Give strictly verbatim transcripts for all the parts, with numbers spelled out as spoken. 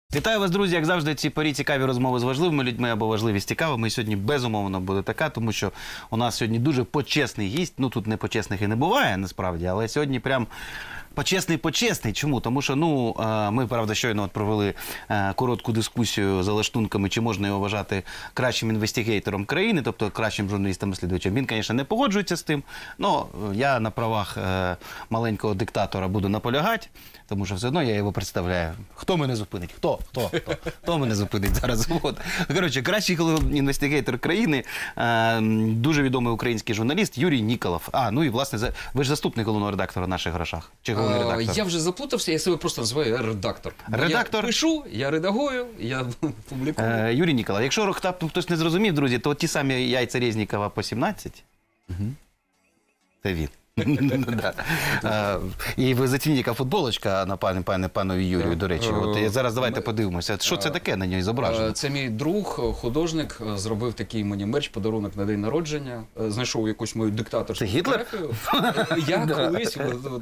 Вітаю вас, друзі! Як завжди, ці порі цікаві розмови з важливими людьми або важливі з цікавими. І сьогодні безумовно буде така, тому що у нас сьогодні дуже почесний гість. Ну, тут не почесних і не буває, насправді, але сьогодні прям почесний-почесний. Чому? Тому що, ну, ми, правда, щойно от провели коротку дискусію за лаштунками, чи можна його вважати кращим інвестигейтором країни, тобто кращим журналістом-розслідувачем. Він, звісно, не погоджується з тим, але я на правах маленького диктатора буду наполягати, тому що все одно я його представляю. Хто мене зупинить? Хто? Хто? Хто? Хто мене зупинить зараз? От. Коротше, кращий інвестигейтор країни, дуже відомий український журналіст Юрій Ніколов. А, ну і, власне, ви ж заступник головного редактора в «Наших грошах». Чи головний редактор? Я вже заплутався, я себе просто називаю редактор. Редактор? Я пишу, я редагую, я публікую. Е, Юрій Ніколов, якщо хтось не зрозумів, друзі, то ті самі яйця Резнікова по сімнадцять. Це він. І ви зацінніка футболочка на панові Юрію, до речі. Зараз давайте подивимося, що це таке на ній зображено. Це мій друг, художник, зробив такий мені мерч, подарунок на день народження, знайшов якусь мою диктаторську фотографію. Я колись,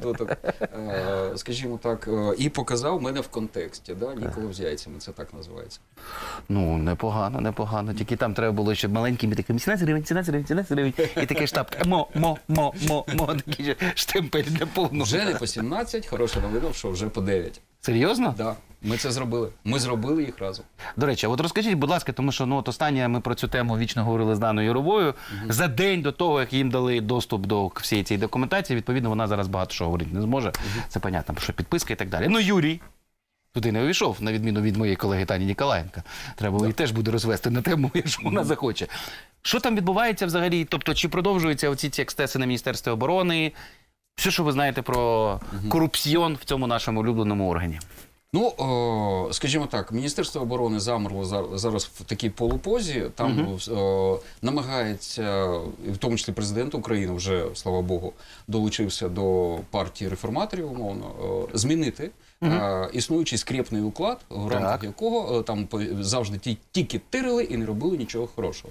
скажімо так, і показав мене в контексті. Ніколов з яйцями, це так називається. Ну, непогано, непогано. Тільки там треба було ще маленькими такими сімнадцять гривень, сімнадцять гривень, сімнадцять гривень, і таке штаб. Мо, мо, мо, мо, мо. Такий штемпель для повного. Вже не по сімнадцять, хороша новина, що вже по дев'ять. Серйозно? Так, ми це зробили. Ми зробили їх разом. До речі, от розкажіть, будь ласка, тому що ну, от останнє ми про цю тему вічно говорили з Даною Яровою. Угу. За день до того, як їм дали доступ до всієї цієї документації, відповідно, вона зараз багато що говорити не зможе. Угу. Це, понятно, що підписка і так далі. Ну, Юрій туди не увійшов, на відміну від моєї колеги Тані Ніколаєнка. Треба її теж буде розвести на тему, якщо вона захоче. Що там відбувається взагалі? Тобто, чи продовжуються оці ці екстеси на Міністерстві оборони? Все, що ви знаєте про корупціон в цьому нашому улюбленому органі? Ну, о, скажімо так, Міністерство оборони замерло зараз в такій полупозі, там uh-huh. о, намагається, в тому числі президент України, вже, слава Богу, долучився до партії реформаторів, умовно, о, змінити uh-huh. о, існуючий скрєпний уклад, в рамках так. якого о, там завжди ті, тільки тирили і не робили нічого хорошого.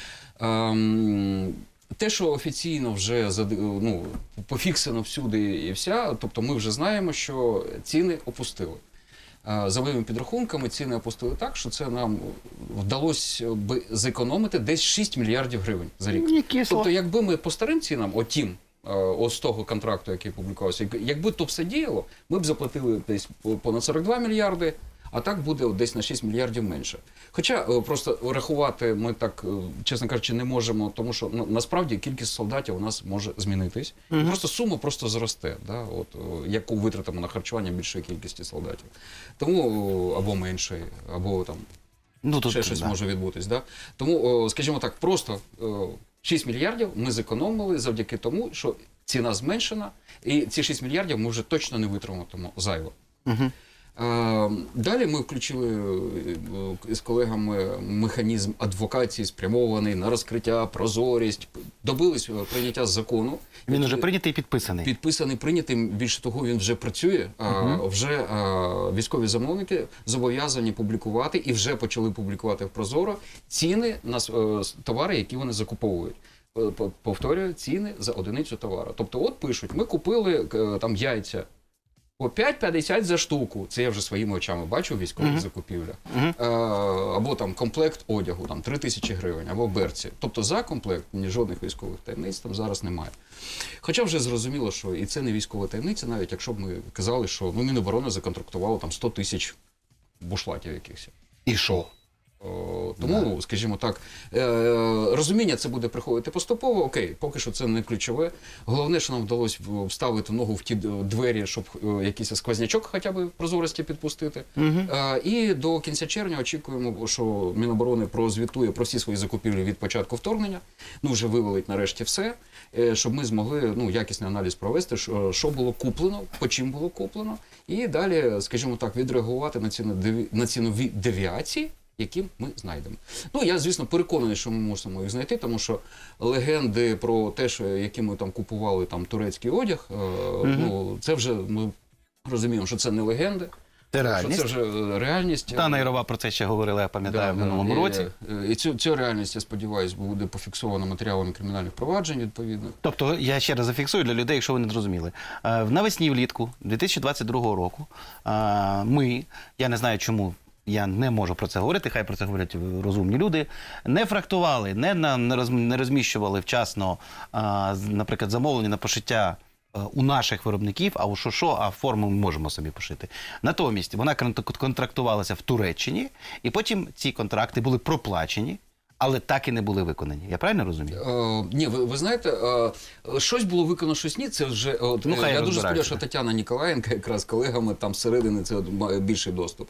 Ем, Те, що офіційно вже ну, пофіксено всюди і вся, тобто ми вже знаємо, що ціни опустили. За моїми підрахунками, ціни опустили так, що це нам вдалося би зекономити десь шість мільярдів гривень за рік. Тобто, якби ми по старим цінам, отім, от з того контракту, який публікувався, якби то все діяло, ми б заплатили десь понад сорок два мільярди, а так буде десь на шість мільярдів менше. Хоча просто рахувати ми так, чесно кажучи, не можемо, тому що ну, насправді кількість солдатів у нас може змінитись. Mm-hmm. Просто сума просто зросте, да? От, яку витратимо на харчування більшої кількості солдатів. Тому або менше, або там ну, тут, ще щось да. може відбутись. Да? Тому, скажімо так, просто шість мільярдів ми зекономили завдяки тому, що ціна зменшена, і ці шість мільярдів ми вже точно не витратимо зайво. Mm-hmm. Далі ми включили з колегами механізм адвокації, спрямований на розкриття, прозорість, добились прийняття закону. Він вже прийнятий і підписаний? Підписаний, прийнятий, більше того, він вже працює. Uh-huh. Вже військові замовники зобов'язані публікувати і вже почали публікувати в Прозоро ціни на товари, які вони закуповують. Повторюю, ціни за одиницю товару. Тобто, от пишуть, ми купили там яйця по п'ять п'ятдесят за штуку. Це я вже своїми очами бачу в військових uh-huh. закупівлях. Uh-huh. А, або там комплект одягу, там три тисячі гривень, або берці. Тобто за комплект ні жодних військових таємниць там зараз немає. Хоча вже зрозуміло, що і це не військова таємниця, навіть якщо б ми казали, що ну, Міноборони законтрактувало там сто тисяч бушлатів якихось. І що? Тому, да. скажімо так, розуміння це буде приходити поступово, окей, поки що це не ключове. Головне, що нам вдалося вставити ногу в ті двері, щоб якийсь сквознячок хоча б в прозорості підпустити. Угу. І до кінця червня очікуємо, що Міноборони прозвітує про всі свої закупівлі від початку вторгнення, ну вже вивалить нарешті все, щоб ми змогли ну, якісний аналіз провести, що було куплено, по чим було куплено, і далі, скажімо так, відреагувати на, ціно, на цінові девіації, які ми знайдемо. Ну, я, звісно, переконаний, що ми можемо їх знайти, тому що легенди про те, що які ми там купували там турецький одяг, mm-hmm. ну, це вже ми розуміємо, що це не легенди. Це реальність. Це вже реальність. Та Найрова про це ще говорила, я пам'ятаю, да, в минулому да. році. І, і цю, цю реальність, я сподіваюся, буде пофіксована матеріалами кримінальних проваджень, відповідно. Тобто, я ще раз зафіксую для людей, якщо ви не зрозуміли. Навесні влітку дві тисячі двадцять другого року ми, я не знаю чому, я не можу про це говорити, хай про це говорять розумні люди, не фрактували, не, на, не, роз, не розміщували вчасно, а, наприклад, замовлення на пошиття у наших виробників, а у що-що, а форму ми можемо собі пошити. Натомість вона контрактувалася в Туреччині, і потім ці контракти були проплачені, але так і не були виконані. Я правильно розумію? Е, ні, ви, ви знаєте, е, щось було виконано, щось ні. Це вже от, ну, я дуже сподіваюся, що Тетяна Ніколаєнка якраз колегами там зсередини це має більший доступ.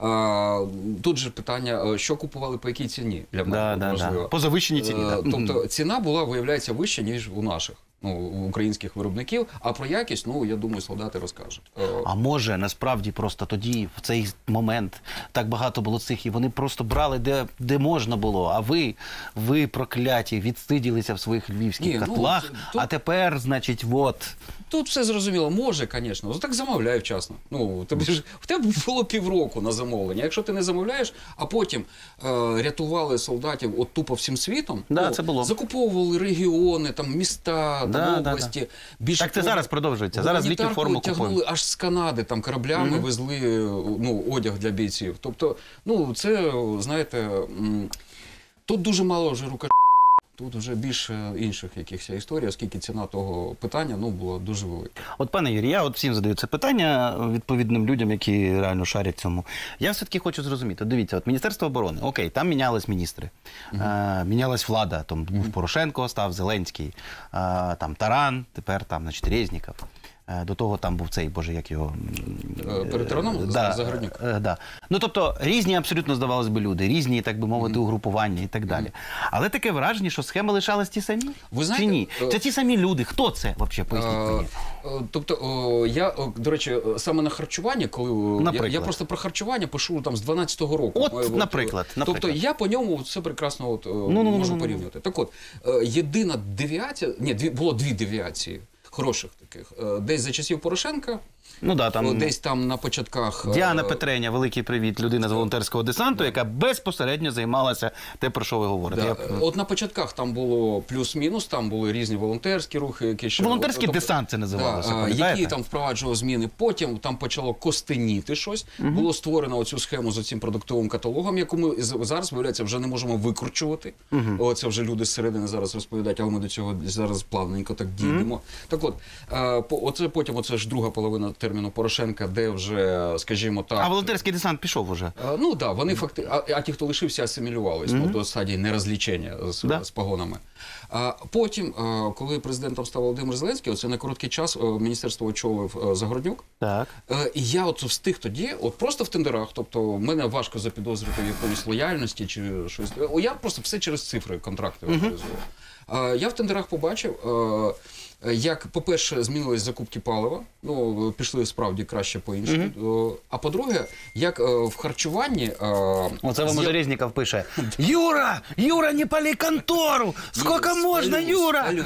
Е, тут же питання, що купували по якій ціні для мене да, важливо. Да, да. По завищеній ціні. Е, да. Тобто ціна була, виявляється, вища, ніж у наших. Ну, у українських виробників, а про якість, ну, я думаю, солдати розкажуть. А може, насправді, просто тоді, в цей момент, так багато було цих, і вони просто брали, де, де можна було, а ви, ви, прокляті, відсиділися в своїх львівських Ні, ну, котлах, це- тут- а тепер, значить, от... Тут все зрозуміло, може, звісно. Так замовляй вчасно. Ну, тобі ж в тебе було півроку на замовлення. Якщо ти не замовляєш, а потім е, рятували солдатів от тупо всім світом, Да, ну, це було. закуповували регіони, там міста, там Да, да, області. Більше Так це того, зараз продовжується. Зараз літню гуманітарку форму тягнули купуємо. аж з Канади, там кораблями Мгм. везли ну, одяг для бійців. Тобто, ну, це, знаєте, м, тут дуже мало вже рука. Тут вже більше інших якихось історій, оскільки ціна того питання ну, була дуже велика. От, пане Юрій, я от всім задаю це питання відповідним людям, які реально шарять цьому. Я все-таки хочу зрозуміти. От дивіться, от Міністерство оборони, окей, там мінялись міністри, Мгм. е, мінялась влада, там був Порошенко, став Зеленський, е, там Таран, тепер там, значить, Резніков. Е, До того там був цей, боже, як його... Е, перед Тараном? Да, Загороднюк? е, да. Ну, тобто, різні абсолютно, здавалось би, люди, різні, так би мовити, угрупування і так далі. Але таке враження, що схеми лишались ті самі? Ви знаєте, Чи ні? е, Це ті самі люди. Хто це, взагалі, поясніть мені? Е, е, Тобто, о, я, о, до речі, е, саме на харчування, коли о, я, Наприклад. я просто про харчування пишу там з дванадцятого року. От, Е, наприклад, Тобто наприклад. я по ньому все прекрасно от, е, ну, ну, можу ну, ну. порівнювати. Так от, е, єдина девіація, ні, дві, було дві девіації хороших таких. Е, Десь за часів Порошенка, Ну да, там о, десь там на початках... е, Діана Петреня, великий привіт, людина з волонтерського десанту, яка безпосередньо займалася те, про що ви говорите. Да. Я... Е, От на початках там було плюс-мінус, там були різні волонтерські рухи, які ще Волонтерський тобто, десант це називалося, да, а, пам'ятаєте? які там впроваджував зміни. Потім там почало костеніти щось. Мгм. Було створено оцю схему з цим продуктовим каталогом, яку ми з- зараз, виявляється, вже не можемо викручувати. Мгм. О, це вже люди зсередини зараз розповідають, але ми до цього зараз плавненько так дійдемо. Так от, е, по- оце потім оце ж друга половина терміну Порошенка, де вже, скажімо так... А волонтерський десант пішов уже. Е, Ну так, да, вони факти... а, а ті, хто лишився, асимілювалися Мгм. ну, до стадії нерозлічення з, Да. з погонами. А потім, е, коли президентом став Володимир Зеленський, оце на короткий час е, міністерство очолив е, Загороднюк. Так. Е, І я от встиг тоді, от просто в тендерах, тобто мене важко запідозрити в якоїсь лояльності чи щось. О, Я просто все через цифри контракти організував. Е, Я в тендерах побачив, е, як, по-перше, змінились закупки палива, ну, пішли справді краще по-іншому. Е, А по-друге, як е, в харчуванні... е, Оце вам з'яв- уже Резніков пише. Юра! Юра, не пали контору! Скільки Ні, можна, спалю, Юра? спалю.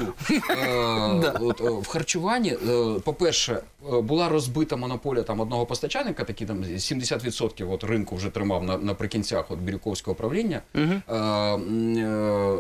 Е, от, е, В харчуванні, е, по-перше, е, була розбита монополія там одного постачальника, такий там сімдесят відсотків от ринку вже тримав на, наприкінцях от Бірюковського правління. Мгм. Е, м, е,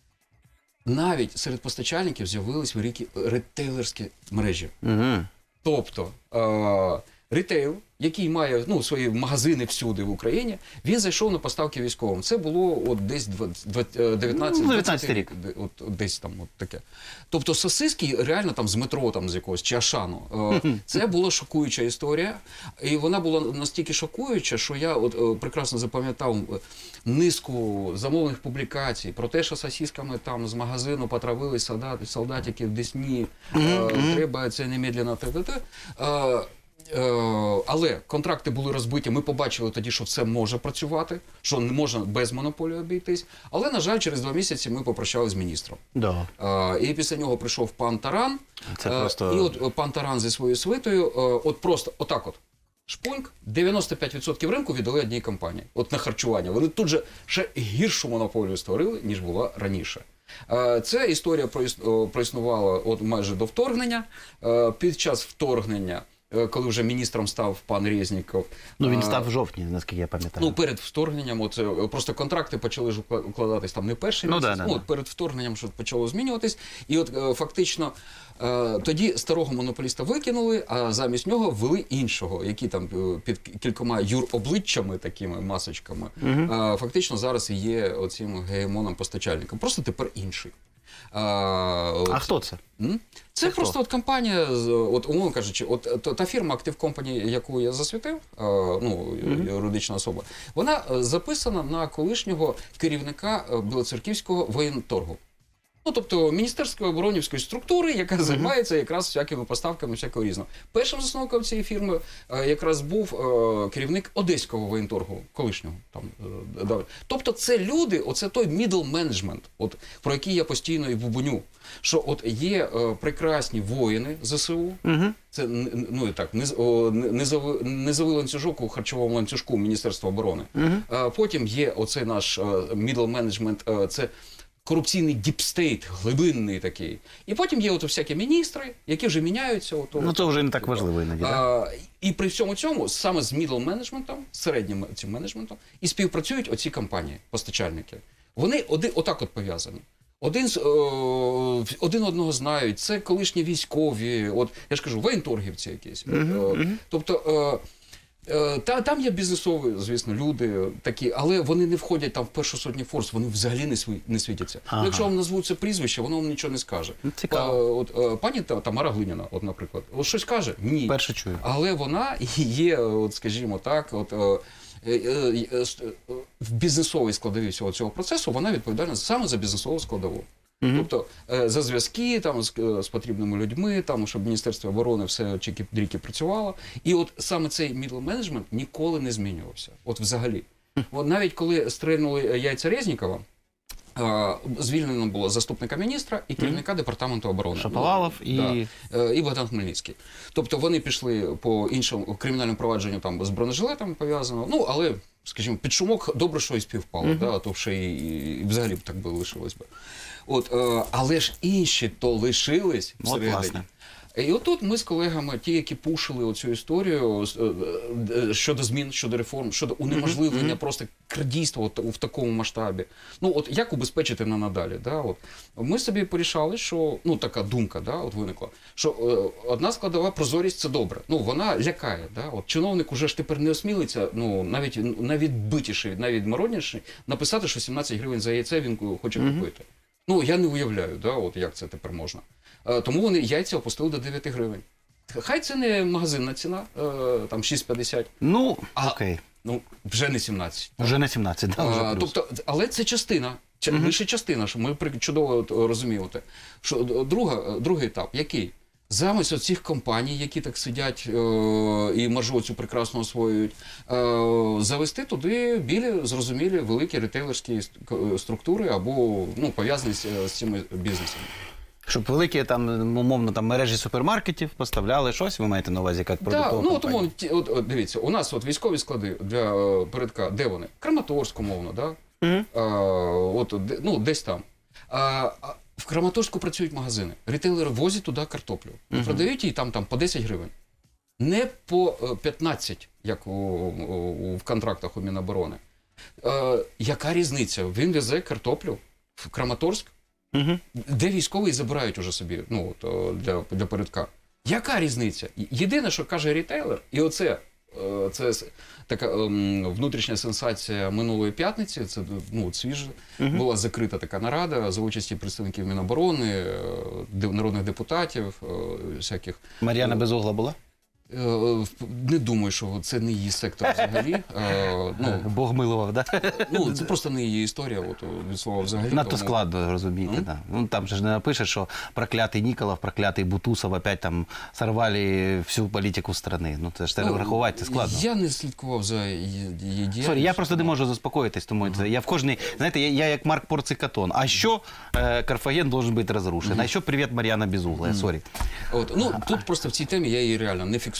Навіть серед постачальників з'явились великі ретейлерські мережі. Угу. Тобто е, ретейл, який має ну, свої магазини всюди в Україні, він зайшов на поставки військовим. Це було от десь дев'ятнадцятий Ну, дев'ятнадцятий рік. От, от десь там от таке. Тобто сосиски реально там з метро там з якогось чи Ашану. Е, це була шокуюча історія. І вона була настільки шокуюча, що я от е, прекрасно запам'ятав низку замовних публікацій про те, що сосисками там з магазину потравили солдат, солдатики в Десні. Е, треба це немедленно. Та-та-та. Е, Е, Але контракти були розбиті, ми побачили тоді, що це може працювати, що не можна без монополії обійтись. Але, на жаль, через два місяці ми попрощалися з міністром. Да. Е, І після нього прийшов пан Таран. Це Е, просто- І от е, пан Таран зі своєю свитою, е, от просто отак от, шпуньк, дев'яносто п'ять відсотків ринку віддали одній компанії. От на харчування. Вони тут же ще гіршу монополію створили, ніж була раніше. Е, Ця історія проіс- о, проіснувала от майже до вторгнення. Е, Під час вторгнення е, коли вже міністром став пан Резніков. Ну, він А, став в жовтні, наскільки я пам'ятаю. Ну, перед вторгненням, от, е, просто контракти почали ж укла- укладатись там не перший Ну, місяць, да, да, ну, да. от перед вторгненням що почало змінюватись. І от е, фактично е, тоді старого монополіста викинули, а замість нього ввели іншого, який там е, під кількома юробличчями, такими масочками, Угу. е, фактично зараз і є оцим гегемоном-постачальником. Просто тепер інший. А, от, А хто це? М? Це, Це просто хто? от компанія, з- от умовно кажучи, от та, та фірма Active Company, яку я засвітив, е, ну, юридична особа, вона е, записана на колишнього керівника е, Білоцерківського воєнторгу. Ну, тобто Міністерської оборонівської структури, яка займається якраз всякими поставками всякого різного. Першим засновником цієї фірми е, якраз був е, керівник Одеського воєнторгу, колишнього. Там, е, да. Тобто це люди, оце той middle management, от, про який я постійно і бубоню, що от є е, прекрасні воїни ЗСУ, Угу. це н- ну і так, низ- о, низовий, низовий ланцюжок у харчовому ланцюжку Міністерства оборони. Угу. Е, Потім є оцей наш е, middle management, е, це корупційний діпстейт, глибинний такий. І потім є от всякі міністри, які вже міняються. От, Ну, це вже не так важливо іноді, так? а, і при всьому цьому, саме з middle менеджментом, з середнім цим менеджментом, і співпрацюють оці компанії, постачальники. Вони один, отак от пов'язані. Один, з, о, один одного знають, це колишні військові, от я ж кажу, воєнторгівці якісь. Мгм, От, мгм. Тобто е, е, та, там є бізнесові, звісно, люди такі, але вони не входять там в першу сотню форс, вони взагалі не, сві, не світяться. Ага. Ну, якщо вам назвуть це прізвище, воно вам нічого не скаже. Ну, цікаво. Е, От, е, пані Та- Тамара Глиняна, от, наприклад, от щось каже? Ні. Перше чую. Але вона є, от, скажімо так, от, е, е, е, е, с- е, в бізнесовій складовій всього цього процесу, вона відповідальна саме за бізнесову складову. Мгм. Тобто е, за зв'язки там, з, е, з потрібними людьми, там, щоб Міністерство оборони все чікі-дріки працювало. І от саме цей middle management ніколи не змінювався. От взагалі. От навіть коли стрельнули яйця Резнікова, е, звільнено було заступника міністра і керівника департаменту оборони. Шаповалов і... Да. Е, і Богдан Хмельницький. Тобто вони пішли по іншому кримінальному провадженню там з бронежилетами пов'язано. Ну, але, скажімо, під шумок добре, що і співпало, Мгм. да, а то ще і, і взагалі б так би лишилось би. От, е, але ж інші то лишились От, всередині. власне. І отут ми з колегами, ті, які пушили оцю історію з- е, е, щодо змін, щодо реформ, щодо унеможливлення мгм. просто крадійства от, в такому масштабі. Ну от як убезпечити на надалі? Да? От. Ми собі порішали, що ну така думка, да, от виникла, що е, одна складова прозорість це добре. Ну вона лякає. Да? От чиновник уже ж тепер не осмілиться, ну навіть навіть битіший, навіть мародніший, написати, що сімнадцять гривень за яйце він хоче Мгм. купити. Ну я не уявляю, да, от як це тепер можна. Е, Тому вони яйця опустили до дев'яти гривень. Хай це не магазинна ціна, е, там шість п'ятдесят, Ну, А- окей. ну вже не сімнадцять. Вже не сімнадцять, да, вже А, плюс. тобто, але це частина, ча- Мгм. лише частина, що ми при- чудово от, розуміємо те. Що д- друга, другий етап, який? Замість оцих компаній, які так сидять е, і маржу цю прекрасно освоюють, е, завести туди білі, зрозумілі, великі ретейлерські ст- к- структури або ну, пов'язані з, з цими бізнесами. Щоб великі там, умовно, там мережі супермаркетів поставляли щось, ви маєте на увазі як Так, продуктова ну от, компанія? умовно, ті- от, от дивіться, у нас от військові склади для е, передка, де вони? Краматорськ, умовно, да? Мгм. А, от, де- ну, десь там. А, а в Краматорську працюють магазини. Рітейлери возять туди картоплю. Мгм. Продають її там, там по десять гривень. Не по е, п'ятнадцять, як у, у, в контрактах у Міноборони. Е, яка різниця? Він везе картоплю в Краматорськ, Мгм. де військові забирають уже собі ну, от, о, для, для передка. Яка різниця? Єдине, що каже рітейлер, і оце е, це с- така ем, внутрішня сенсація минулої п'ятниці, це ну, от свіже, Мгм. була закрита така нарада за участі представників Міноборони, е, де- народних депутатів, е, всяких. Мар'яна Безугла була? Е, в- Не думаю, що це не її сектор взагалі. Е, ну, Бог милував, да? ну, це просто не її історія, от, від слова взагалі. Надто тому- складно, розумієте, Мгм. да. Ну, там же ж не напишеш, що проклятий Ніколов, проклятий Бутусов опять там сорвали всю політику страни. Ну, це ж треба Ну, врахувати, це складно. Я не слідкував за її, її діяльністю. Сорі, я просто не можу заспокоїтись, тому це я в кожній, знаєте, я, я як Марк Порцикатон. А що е, Карфаген должен бути розрушений? А що привіт Мар'яна Безугла? Сорі. От, ну, тут просто в цій темі я її реально не фіксую.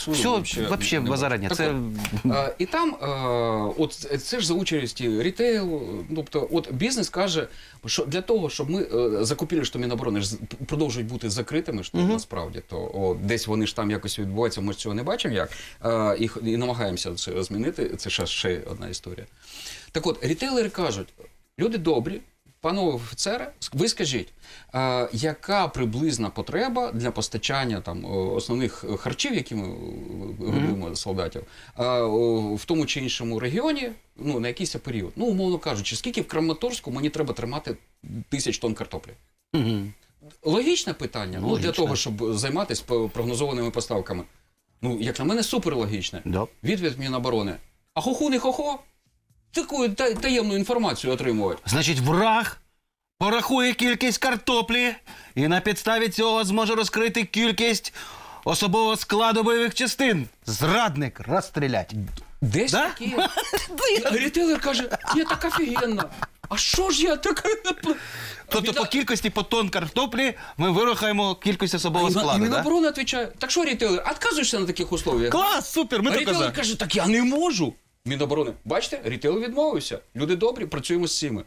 фіксую. Все, вообще вообще не базарення. бачу. Це... Так от, е, і там, е, от це ж за участі рітейлу, тобто от бізнес каже, що для того, щоб ми е, закупили, що Міноборони ж продовжують бути закритими, що Мгм. насправді, то о, десь вони ж там якось відбуваються, ми ж цього не бачимо як, е, і, х- і намагаємося це змінити, це ще, ще одна історія. Так от, рітейлери кажуть, люди добрі, панове офіцери, ви скажіть, а, яка приблизна потреба для постачання там о, основних харчів, які ми годуємо солдатів, а, о, в тому чи іншому регіоні, ну, на якийсь період? Ну, умовно кажучи, скільки в Краматорську мені треба тримати тисяч тонн картоплі? Мгм. Логічне питання, ну, для Логічне. того, щоб займатися прогнозованими поставками. Ну, як на мене, суперлогічне. Да. Відповідь Міноборони. А хоху не хохо? Таку та- таємну інформацію отримувати. Значить, враг порахує кількість картоплі і на підставі цього зможе розкрити кількість особового складу бойових частин. Зрадник, розстрілять. Десь Да? таке. А рітейлер каже, я так офігенно. А що ж я така? Тобто по кількості по тонн картоплі ми вирахаємо кількість особового І складу, так? Міноборони відповідає, так що рітейлер, відказуєшся на таких условиях? Клас, супер, ми А то рітейлер казали. каже, так я не можу. Міноборони, бачите, рітейлер відмовився. Люди добрі, працюємо з цими.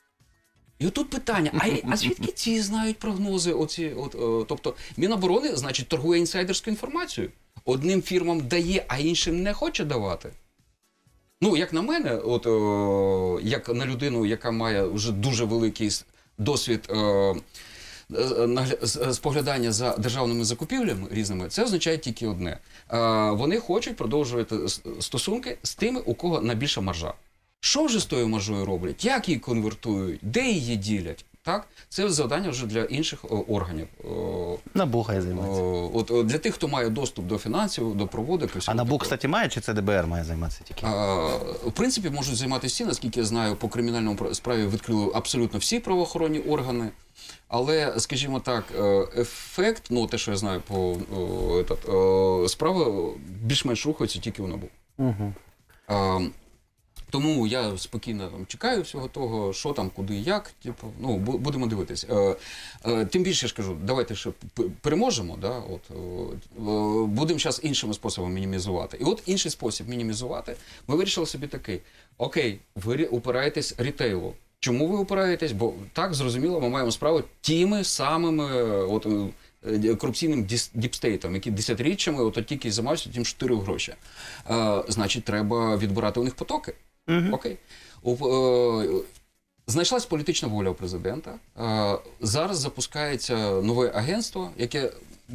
І отут питання, а, а звідки ці знають прогнози? Оці, от, о, тобто Міноборони, значить, торгує інсайдерською інформацією. Одним фірмам дає, а іншим не хоче давати. Ну, як на мене, от, о, як на людину, яка має вже дуже великий с- досвід о, е, нагля- з- споглядання за державними закупівлями різними, це означає тільки одне. Е, Вони хочуть продовжувати с- стосунки з тими, у кого найбільша маржа. Що вже з тою маржою роблять? Як її конвертують? Де її ділять? Так? Це завдання вже для інших о, органів. О, НАБУ хай займається. о, от, о, для тих, хто має доступ до фінансів, до проводок. і А всього НАБУ, такого. кстати, має, чи це ДБР має займатися тільки? А, в принципі, можуть займатися всі, наскільки я знаю, по кримінальному пра- справі відкрили абсолютно всі правоохоронні органи. Але, скажімо так, е, ефект, ну те, що я знаю по о, етат, о, справи більш-менш рухаються тільки в НАБУ. Угу. А, тому я спокійно там чекаю всього того, що там, куди, як. Типу, ну, бу- будемо дивитись. Е, е, тим більше я ж кажу, давайте ще п- переможемо, да, от, е, е, будемо зараз іншими способами мінімізувати. І от інший спосіб мінімізувати, ми вирішили собі такий: окей, ви рі- упираєтесь рітейлу. Чому ви упираєтесь? Бо так, зрозуміло, ми маємо справу тими самими е, от, е, корупційним діс- діпстейтом, які десятиріччями от, тільки й займаються тим, що тирив гроші. Е, значить, треба відбирати у них потоки. Угу. Окей. У, е, знайшлась політична воля у президента. Е, зараз запускається нове агентство, яке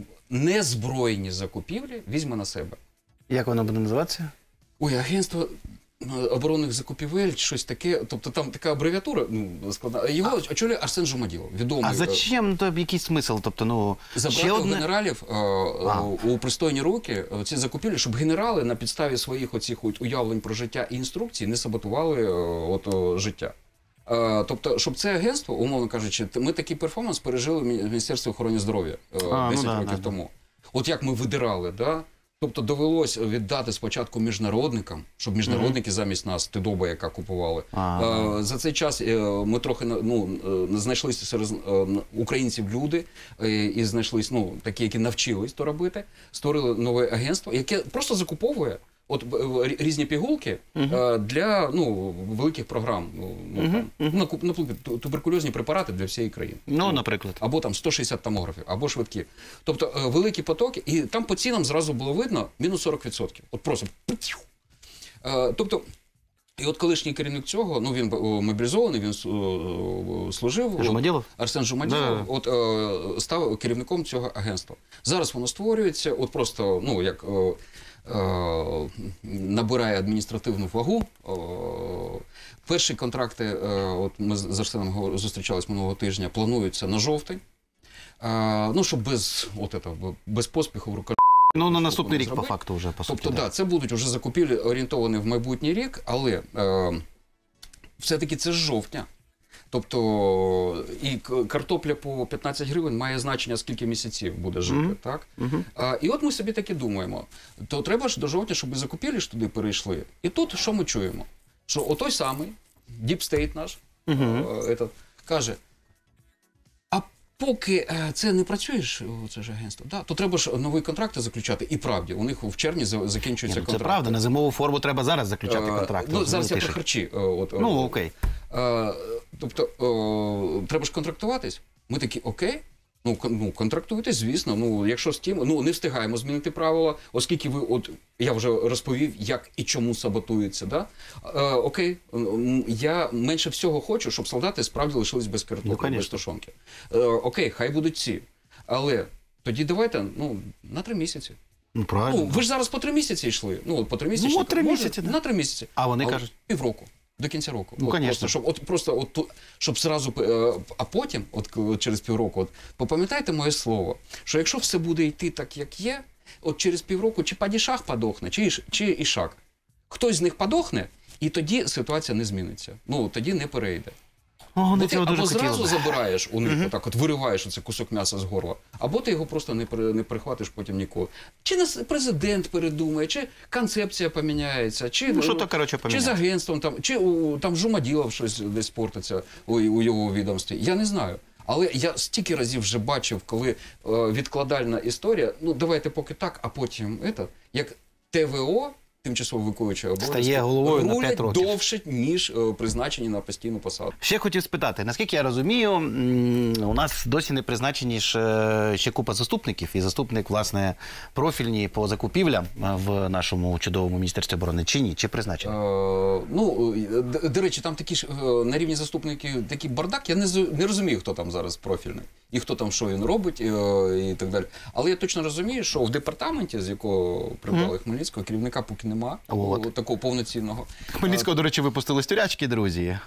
незбройні закупівлі візьме на себе. Як воно буде називатися? Ой, агентство е, оборонних закупівель, щось таке. Тобто там така абревіатура, ну, складна. Його очолює Арсен Жумаділов, відомий. А е, зачем? То який смисл? Тобто, ну, Забрати ще у одне... генералів е, е, у пристойні руки е, ці закупівлі, щоб генерали на підставі своїх оцих от уявлень про життя і інструкцій не саботували е, от, о, життя. Е, тобто, щоб це агентство, умовно кажучи, т- ми такий перформанс пережили в Мі- Міністерстві охорони здоров'я е, А, ну десять да, років да, да. тому. От як ми видирали, да? Тобто довелось віддати спочатку міжнародникам, щоб міжнародники замість нас, тидоба, яка купували. Ага. Е, За цей час е, ми трохи на- ну, е, знайшлися серед е, українців люди, е, і знайшлись ну, такі, які навчились то робити, створили нове агентство, яке просто закуповує от е, рі- різні пігулки е, для ну, великих програм. Ну, ну, там, накуп- наприклад, ту- туберкульозні препарати для всієї країни. Ну, наприклад. Або там сто шістдесят томографів, або швидкі. Тобто е, великі потоки, і там по цінам зразу було видно мінус сорок відсотків. От просто. Е, Тобто, і от колишній керівник цього, ну він о, мобілізований, він е, служив. Жумаділов? От, Арсен Жумаділов, Да. от е, став керівником цього агентства. Зараз воно створюється, от просто, ну як. е, е, Набирає адміністративну вагу. О, Перші контракти, е, от ми з з Арсеном говор- зустрічались минулого тижня, плануються на жовтень. Е, Ну, щоб без, от это, без поспіху в руках. Ну, на наступний рік, по зробити. факту, вже, по суті. Тобто, да, це будуть вже закупівлі орієнтовані в майбутній рік, але е, все-таки це з жовтня. Тобто і к- картопля по п'ятнадцять гривень має значення, скільки місяців буде жити, Мгм. так? Мгм. А, і от ми собі таки думаємо, то треба ж до жовтня, щоб і закупівлі ж туди перейшли. І тут що ми чуємо? Що отой самий діпстейт наш Мгм. е, этот, каже, а Поки е, це не працюєш, о, це ж агентство, да, то треба ж нові контракти заключати. І правді, у них в червні за- закінчується Ні, ну, контракт. це правда, на зимову форму треба зараз заключати Е, контракт. Ну, от зараз я вони про пишуть. харчі. е, От, е, Ну, окей. Е, Тобто, е, треба ж контрактуватись. Ми такі, окей, ну, кон- ну контрактуйтесь, звісно. Ну, якщо з тим, ну, не встигаємо змінити правила, оскільки ви, от, я вже розповів, як і чому саботується, да? Е, окей, м, я менше всього хочу, щоб солдати справді лишились без картоплі, Ну, конечно. без тушонки. Е, окей, хай будуть ці. Але тоді давайте, ну, на три місяці. Ну, правильно. Ну, ви ж зараз по три місяці йшли. Ну, от по три місяці. Ну, йшли. от три Може, місяці, да. На три місяці. А вони Але кажуть? Півроку. До кінця року. Ну, От конечно. просто, щоб, от, просто, от, ту- щоб зразу, е, а потім, от, к- от через півроку, от, попам'ятайте моє слово, що якщо все буде йти так, як є, от через півроку чи падішах подохне, чи, Іш- чи ішак. Хтось з них подохне, і тоді ситуація не зміниться. Ну, тоді не перейде. О, вони Бо ти цього дуже або хотіли. зразу б. забираєш у них, отак от вириваєш оце кусок м'яса з горла, або ти його просто не, при- не прихватиш потім ніколи. Чи нас президент передумає, чи концепція поміняється, чи, Ну, що то, коротше, чи з поміняється. агентством, там, чи у, там Жумаділов щось десь портиться у, у його відомстві. Я не знаю. Але я стільки разів вже бачив, коли е, відкладальна історія, ну давайте поки так, а потім это, як ТВО, тимчасово виконуючий обов'язки, Стає головою на рулять п'ять років. довше, ніж е, призначені на постійну посаду. Ще хотів спитати, наскільки я розумію, м, у нас досі не призначені ж е, ще купа заступників, і заступник, власне, профільні по закупівлям е, в нашому чудовому Міністерстві оборони, чи ні? Чи призначені? Е, ну, е, д- до речі, там такі ж е, на рівні заступників такий бардак. Я не, з- не розумію, хто там зараз профільний. І хто там що він робить, е, і так далі. Але я точно розумію, що в департаменті, з якого прибрали Хмельницького, керівника поки нема, От. о, такого повноцінного. Хмельницького, до речі, випустили з тюрячки, друзі.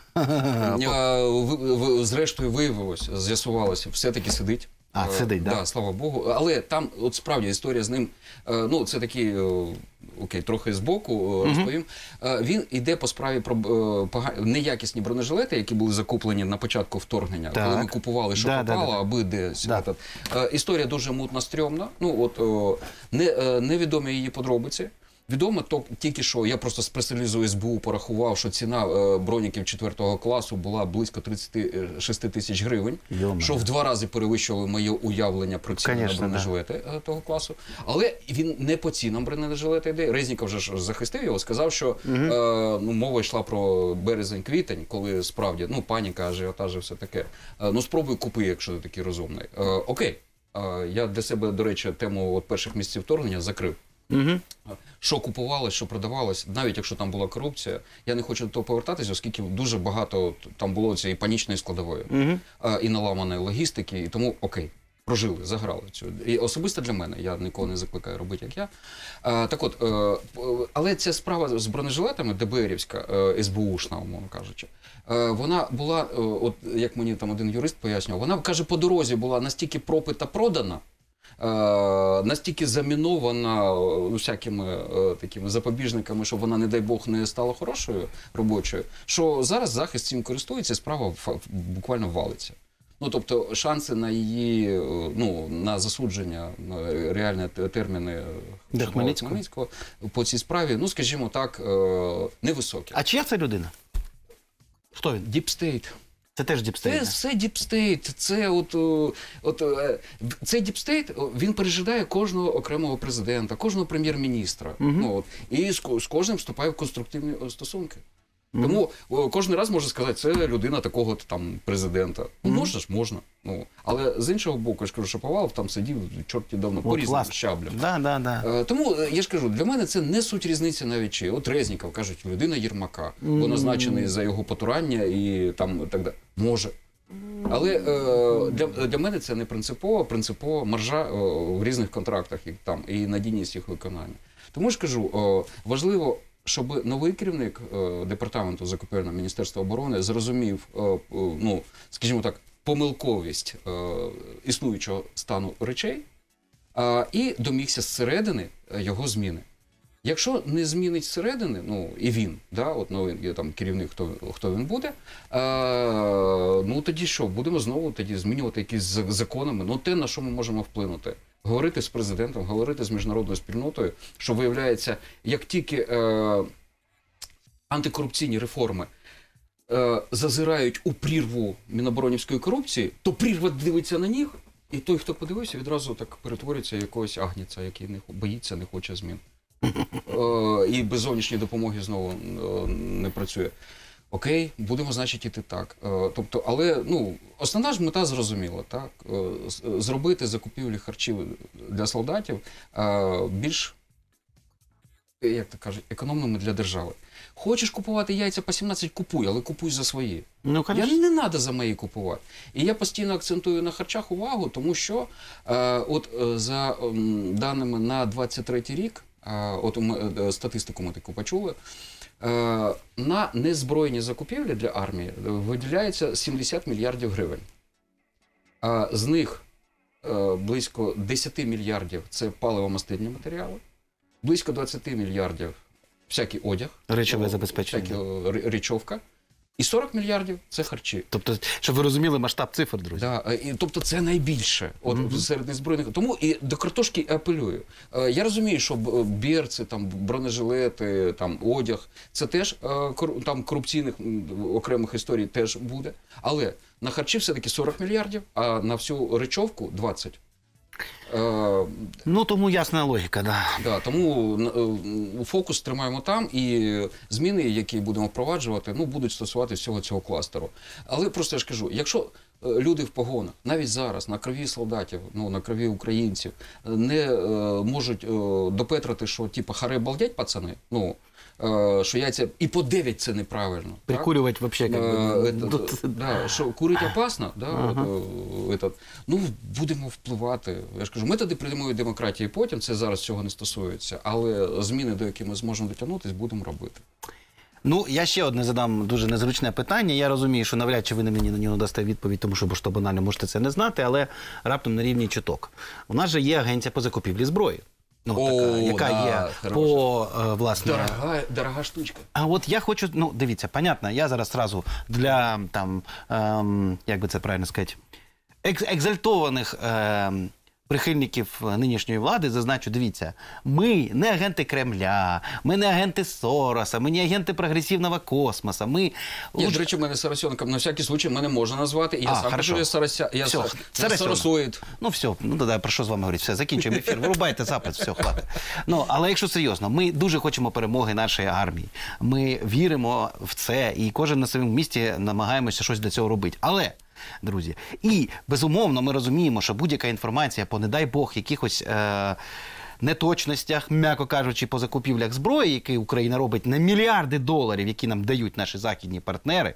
Е, ви- ви- Зрештою виявилось, з'ясувалося, все-таки сидить. А, Е, сидить, да? Да, слава Богу. Але там, от справді, історія з ним, е, ну, це такий, е, окей, трохи збоку е, розповім. Е, Він йде по справі про е, пога- неякісні бронежилети, які були закуплені на початку вторгнення, Так. коли ми купували, що Да, да, попало, да. аби десь. Да. Этот. Е, Історія дуже мутна, стрьомна. Ну, от, о, не, е, невідомі її подробиці. Відомо то тільки що я просто з прес-релізу ес бе у порахував, що ціна е, броніків четвертого класу була близько тридцять шість тисяч гривень, Йо-моє. що в два рази перевищувало моє уявлення про ціни на Конечно, да. бронежилети е, того класу. Але він не по цінам бронежилета йде. Резніков вже ж захистив його, сказав, що е, ну, мова йшла про березень-квітень, коли справді ну паніка, ажіотаж і все таке. Е, ну спробуй купи, якщо ти такий розумний. Е, окей, е, я для себе, до речі, тему от перших місяців вторгнення закрив. Угу. Що купувалось, що продавалось, навіть якщо там була корупція, я не хочу до того повертатися, оскільки дуже багато там було цієї панічної складової Угу. а, і наламаної логістики, і тому окей, прожили, заграли цю. І особисто для мене, я нікого не закликаю робити, як я. А, так от, е, п- але ця справа з бронежилетами, ДБРівська, е, ес бе ушна, умовно кажучи, е, вона була, е, от як мені там один юрист пояснював, вона, каже, по дорозі була настільки пропита продана, Е, настільки замінована е, всякими е, такими запобіжниками, щоб вона, не дай Бог, не стала хорошою робочою, що зараз захист цим користується, справа фа- буквально валиться. Ну, тобто, шанси на її, е, ну, на засудження, на реальні те- терміни Де щодо Хмельницького? Хмельницького по цій справі, ну, скажімо так, е, невисокі. А чия це людина? Хто він? Діпстейт. Це теж Це діпстейт. все діпстейт. Це от, о, от е, цей діпстейт, о, він пережидає кожного окремого президента, кожного прем'єр-міністра. Ну, от, і з, ко- з кожним вступає в конструктивні о, стосунки. Тому о, кожен раз може сказати, це людина такого там президента. Ну, можна ж, можна. Ну, але з іншого боку, я ж кажу, що Повалов там сидів, чорті давно, по От, різним власне. щаблям. Да, да, да. Е, Тому е, я ж кажу, для мене це не суть різниці навіть чи. От Резніков, кажуть, людина Єрмака, бо назначений за його потурання і там так далі. Може. Але е, для, для мене це не принципово, принципово маржа е, в різних контрактах і, там, і надійність їх виконання. Тому ж кажу, е, важливо, щоб новий керівник е, департаменту закупівельного Міністерства оборони зрозумів, е, е, ну, скажімо так, помилковість е, існуючого стану речей, а, і домігся зсередини е, його зміни. Якщо не змінить зсередини, ну і він, да, от новий є там керівник, хто, хто він буде, е, ну тоді що, будемо знову тоді змінювати якісь за- законами, ну те, на що ми можемо вплинути. Говорити з президентом, говорити з міжнародною спільнотою, що виявляється, як тільки е, антикорупційні реформи е, зазирають у прірву міноборонівської корупції, то прірва дивиться на них, і той, хто подивився, відразу так перетворюється в якогось агніця, який не хо- боїться, не хоче змін. Е, і без зовнішньої допомоги знову е, не працює. Окей, будемо, значить, іти так. Е, тобто, але ну, основна ж мета зрозуміла, так? Е, з- зробити закупівлі харчів для солдатів е, більш, як то кажуть, економними для держави. Хочеш купувати яйця по сімнадцять – купуй, але купуй за свої. Ну, Я конечно. не треба за мої купувати. І я постійно акцентую на харчах увагу, тому що е, от е, за ем, даними на двадцять третій рік, е, от ми, е, статистику ми таку почули, е, на незбройні закупівлі для армії виділяється сімдесят мільярдів гривень. А з них е, близько десять мільярдів – це паливо-мастильні матеріали, близько двадцять мільярдів – всякий одяг, Речове о, забезпечення. всякі, о, р- речовка, і сорок мільярдів – це харчі. Тобто, щоб ви розуміли масштаб цифр, друзі. Да, е, і, тобто це найбільше от, серед незбройних. Тому і до картошки апелюю. Е, Я розумію, що б- берці, там, бронежилети, там, одяг, це теж е, кор- там, корупційних м, окремих історій теж буде. Але на харчі все-таки сорок мільярдів, а на всю речовку – двадцять. Е, Ну, тому ясна логіка, да. Да, тому е, фокус тримаємо там, і зміни, які будемо впроваджувати, ну, будуть стосуватися всього цього кластеру. Але просто я ж кажу, якщо е, люди в погонах, навіть зараз, на крові солдатів, ну, на крові українців, е, не е, можуть е, допетрити, що, типу, харе балдять, пацани, ну, е, що яйця і по дев'ять це неправильно. так? Прикурювати взагалі, як Э, би, это, тут- да, що курить опасно, да, Ага. от, е, этот, ну, будемо впливати. Я ж кажу, методи прямої демократії потім, це зараз цього не стосується, але зміни, до яких ми зможемо дотягнутися, будемо робити. Ну, я ще одне задам дуже незручне питання. Я розумію, що навряд чи ви на мені на нього дасте відповідь, тому що бо ж то банально можете це не знати, але раптом на рівні чуток. У нас же є агенція по закупівлі зброї. Ну, О, така, яка да, є хороша. по, е, власне... Дорога, дорога штучка. А от я хочу, ну, дивіться, понятно, я зараз сразу для, там, ем, як би це правильно сказати, екс екзальтованих ем, прихильників нинішньої влади зазначу, дивіться, ми не агенти Кремля, ми не агенти Сороса, ми не агенти прогресивного космоса, ми... Ні, лучше- до речі, мене Соросенком на всякий случай мене можна назвати. І я А, сам хорошо. кажу, я Сорося, я Все, Сор- Соросенко. Соросоїд. Ну все, ну да, про що з вами говорити? Все, закінчуємо ефір. Вирубайте запис, все, хватить. Ну, але якщо серйозно, ми дуже хочемо перемоги нашої армії. Ми віримо в це, і кожен на своєму місці намагаємося щось для цього робити. Але, друзі, і безумовно ми розуміємо, що будь-яка інформація по, не дай Бог, якихось е- неточностях, м'яко кажучи, по закупівлях зброї, які Україна робить на мільярди доларів, які нам дають наші західні партнери,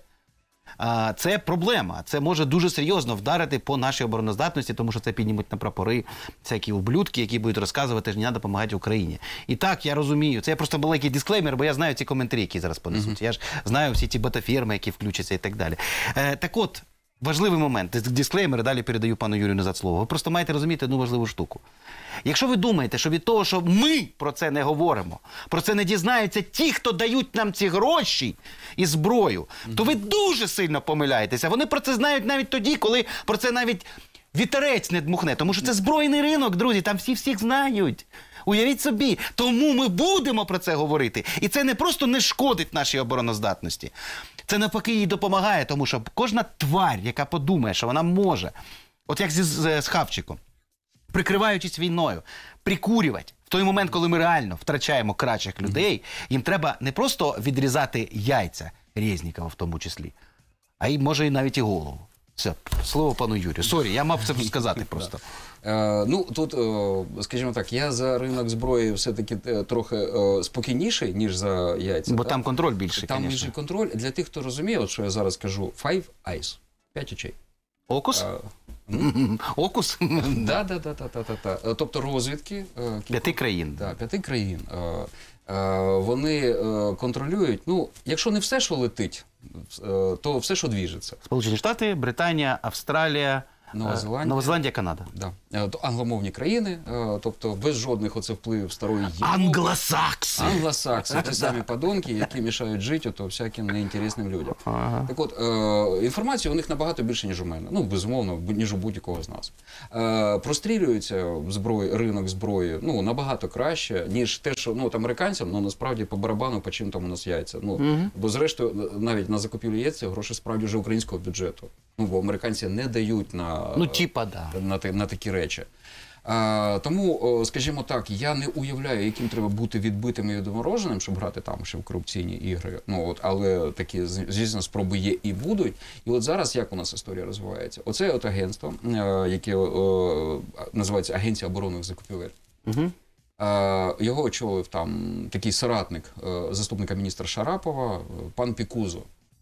а, це проблема. Це може дуже серйозно вдарити по нашій обороноздатності, тому що це піднімуть на прапори всякі ублюдки, які будуть розказувати, що не треба допомагати Україні. І так, я розумію. Це просто маленький дисклеймер, бо я знаю ці коментарі, які зараз понесуть. Я ж знаю всі ті ботафірми, які включаться і так далі. Е, так от, важливий момент. Дисклеймер, далі передаю пану Юрію назад слово. Ви просто маєте розуміти одну важливу штуку. Якщо ви думаєте, що від того, що ми про це не говоримо, про це не дізнаються ті, хто дають нам ці гроші і зброю, то ви дуже сильно помиляєтеся. Вони про це знають навіть тоді, коли про це навіть вітерець не дмухне. Тому що це збройний ринок, друзі, там всі всіх знають. Уявіть собі. Тому ми будемо про це говорити. І це не просто не шкодить нашій обороноздатності. Це навпаки їй допомагає, тому що кожна тварь, яка подумає, що вона може, от як зі, з, з Хавчиком, прикриваючись війною, прикурювати. В той момент, коли ми реально втрачаємо кращих людей, їм треба не просто відрізати яйця Резнікова в тому числі, а й може і навіть і голову. Все, слово пану Юрію. Сорі, я мав це сказати просто. Е, ну, тут, е, скажімо так, я за ринок зброї все-таки е, трохи е, спокійніший, ніж за яйця. Бо так? там контроль більший, Там звісно. більший контроль. Для тих, хто розуміє, от що я зараз кажу, five eyes, п'ять очей. Окус? Е, Окус? Да, да, да, да, да, да, да. Тобто розвідки е, П'яти країн. да, п'яти країн. Е, е, Вони е, контролюють, ну, якщо не все, що летить, е, то все, що двіжиться. Сполучені Штати, Британія, Австралія, Нова Зеландія. Нова Зеландія, Канада. Да. Е, то англомовні країни, е, тобто без жодних оце впливів старої Європи. Англосакси! Англосакси, ті самі подонки, які мішають жити то всяким неінтересним людям. Ага. Так от, е, інформації у них набагато більше, ніж у мене. Ну, безумовно, бу- ніж у будь-якого з нас. Е, прострілюється зброї, ринок зброї, ну, набагато краще, ніж те, що, ну, от американцям, ну, насправді, по барабану, по чим там у нас яйця. Ну, Мгм. бо, зрештою, навіть на закупівлю яйця гроші справді вже українського бюджету. Ну, бо американці не дають на, Ну, типа, да. на, та- на такі речі. А, тому, о, скажімо так, я не уявляю, яким треба бути відбитим і відмороженим, щоб грати там ще в корупційні ігри. Ну, от, але такі, з- звісно, спроби є і будуть. І от зараз як у нас історія розвивається? Оце от агентство, е, яке е, називається Агенція оборонних закупівель. Угу. Е, Його очолив там такий соратник е, заступника міністра Шарапова, е, пан Пікузо.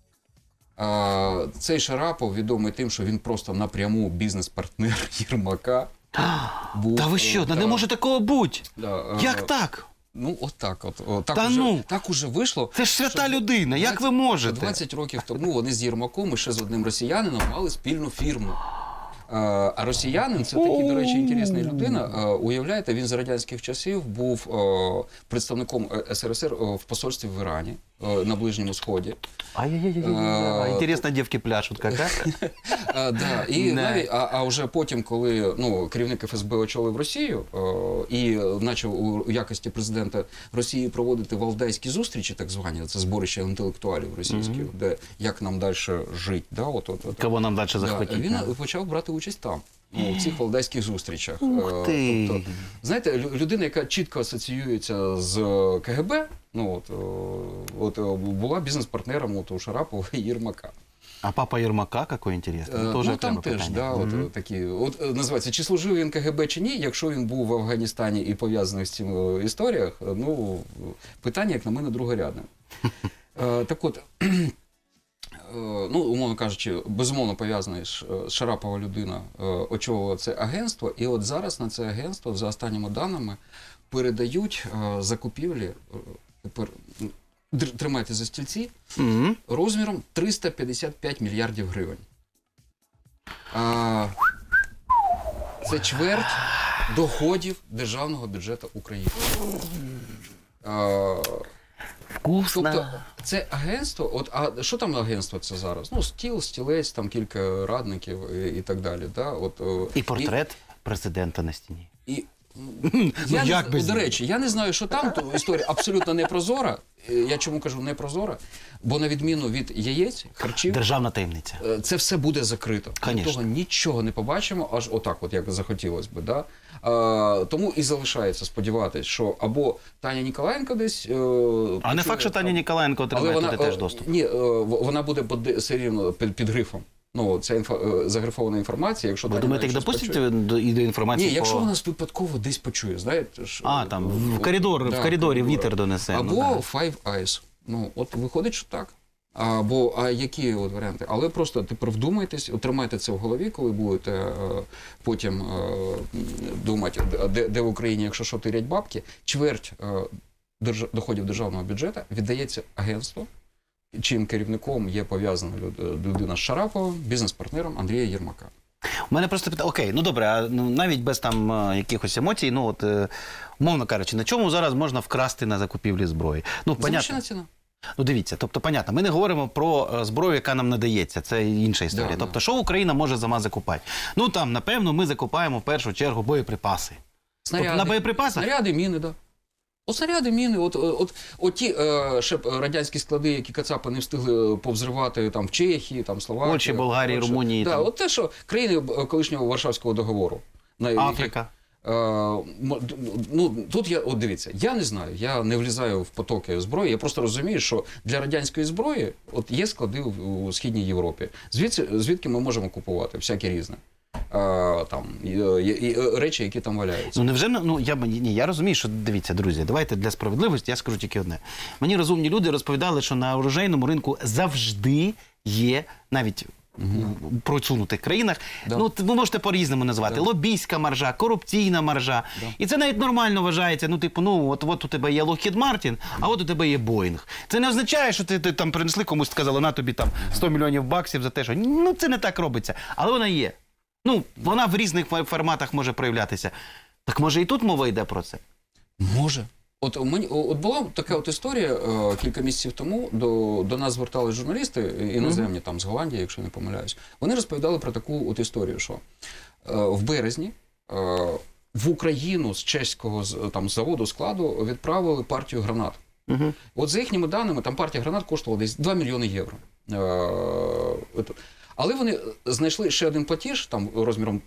Е, Цей Шарапов відомий тим, що він просто напряму бізнес-партнер Єрмака. Був, Та ви що? е, Та не та- може такого бути! да, е, Як так? Ну, от так. От, о, так, Та уже, ну! так уже вийшло. Це ж свята що людина, як ви двадцять можете? двадцять років тому вони з Єрмаком і ще з одним росіянином мали спільну фірму. Е, А росіянин, це такий, до речі, інтересна людина. Е, Уявляєте, він з радянських часів був е, представником С Р С Р в посольстві в Ірані, е, на Ближньому Сході. Ай-яй-яй-яй. Е, Интересно, девки пляшут, как, а? А, да. І Не. навіть, а, а вже потім, коли ну, керівник Ф С Б очолив Росію о, і почав у якості президента Росії проводити валдайські зустрічі, так звані, це зборище інтелектуалів російських, Мгм. де як нам далі жити. Да, от, от, от. Кого нам дальше Да, захватить? він надо? почав брати участь там. Ну, в цих валдайських зустрічах. Ух Е, ти! Тобто, знаєте, лю- людина, яка чітко асоціюється з К Г Б, ну, от, о, от, о, була бізнес-партнером от, у Шарапова і Єрмака. А папа Ермака, какой интересный. Е, Тоже ну, там окреме теж, питання. да, от, Мгм. е, такі, от, е, називається, чи служив він К Г Б чи ні, якщо він був в Афганістані і пов'язаний з цим е, історіях, е, ну, питання, як на мене, другорядне. Е, Так от, е, ну, умовно кажучи, безумовно пов'язаний з е, Шарапова людина е, очолила це агентство, і от зараз на це агентство, за останніми даними, передають е, закупівлі, е, тепер, м, др- тримайте за стільці, Мгм. розміром триста п'ятдесят п'ять мільярдів гривень. А, це чверть доходів державного бюджету України. А, Вкусно. тобто це агентство, от, а що там агентство це зараз? Ну, стіл, стілець, там кілька радників і, і так далі. Да? От, о, І портрет президента на стіні. І, і, Ну, я як не, без до нього? речі, я не знаю, що там, то історія абсолютно не прозора. Е, Я чому кажу не прозора? Бо на відміну від яєць, харчів, Державна таємниця. Е, це все буде закрито. Ми Конечно. того нічого не побачимо, аж отак, от як захотілося би. Да? А, тому і залишається сподіватися, що або Таня Ніколаєнко десь. е, А не почує факт, що Таня там- Ніколаєнко але отримає вона туди теж е, доступ. Ні, е, в- вона буде під, все рівно під, під грифом. Ну, це інфа, е, загрифована інформація. Якщо Ви Таня думаєте, їх навіть щось допустять почує. до, і до інформації Ні, якщо по... вона випадково десь почує, знаєте ж. А, е, там, е, в коридор, в коридорі вітер донесе. Або ну, да. Five Eyes. Ну, от виходить, що так. Або, а які от варіанти? Але просто тепер вдумайтесь, отримайте це в голові, коли будете е, потім е, думати, де, де в Україні, якщо що, тирять бабки, чверть е, держ, доходів державного бюджету віддається агентству, чим керівником є пов'язана люд- людина з Шараповим, бізнес-партнером Андрія Єрмака. У мене просто питання, окей, ну добре, а ну, навіть без там е, якихось емоцій, ну от, е, умовно кажучи, на чому зараз можна вкрасти на закупівлі зброї? Ну, понятно. Завищена ціна. Ну, дивіться, тобто, понятно, ми не говоримо про е, зброю, яка нам надається, це інша історія. Да, тобто, да. що Україна може сама закупати? Ну, там, напевно, ми закупаємо в першу чергу боєприпаси. Снаряди, на боєприпасах? Снаряди, міни, так. Да. От снаряди, міни, от, от, от ті е, ще радянські склади, які кацапи не встигли повзривати там, в Чехії, там, Словакії. Польщі, Болгарії, Польщі. Румунії, Да, там. от те, що країни е, колишнього Варшавського договору. На яких, Африка. е, м- д- ну, тут я, от дивіться, я не знаю, я не влізаю в потоки зброї, я просто розумію, що для радянської зброї от є склади у, у Східній Європі. Звідси, звідки ми можемо купувати всяке різне. Е, там, і, і, і речі, які там валяються. Ну невже ну я б- ні, я розумію, що дивіться, друзі, давайте для справедливості я скажу тільки одне. Мені розумні люди розповідали, що на оружейному ринку завжди є навіть. В просунутих країнах, Да. ну ви можете по-різному назвати. Да. Лобійська маржа, корупційна маржа. Да. І це навіть нормально вважається. Ну, типу, ну от, от у тебе є Lockheed Martin, а от у тебе є Boeing. Це не означає, що ти, ти там принесли комусь, сказали, на тобі там сто мільйонів баксів за те, що ну це не так робиться. Але вона є. Ну, вона в різних форматах може проявлятися. Так може і тут мова йде про це? Може. От, мені, от була така от історія е, кілька місяців тому, до, до нас звертались журналісти іноземні, там, з Голландії, якщо не помиляюсь. Вони розповідали про таку от історію, що е, в березні е, в Україну з чеського там, заводу складу відправили партію гранат. Угу. От за їхніми даними, там партія гранат коштувала десь два мільйони євро. Е, але вони знайшли ще один платіж, там розміром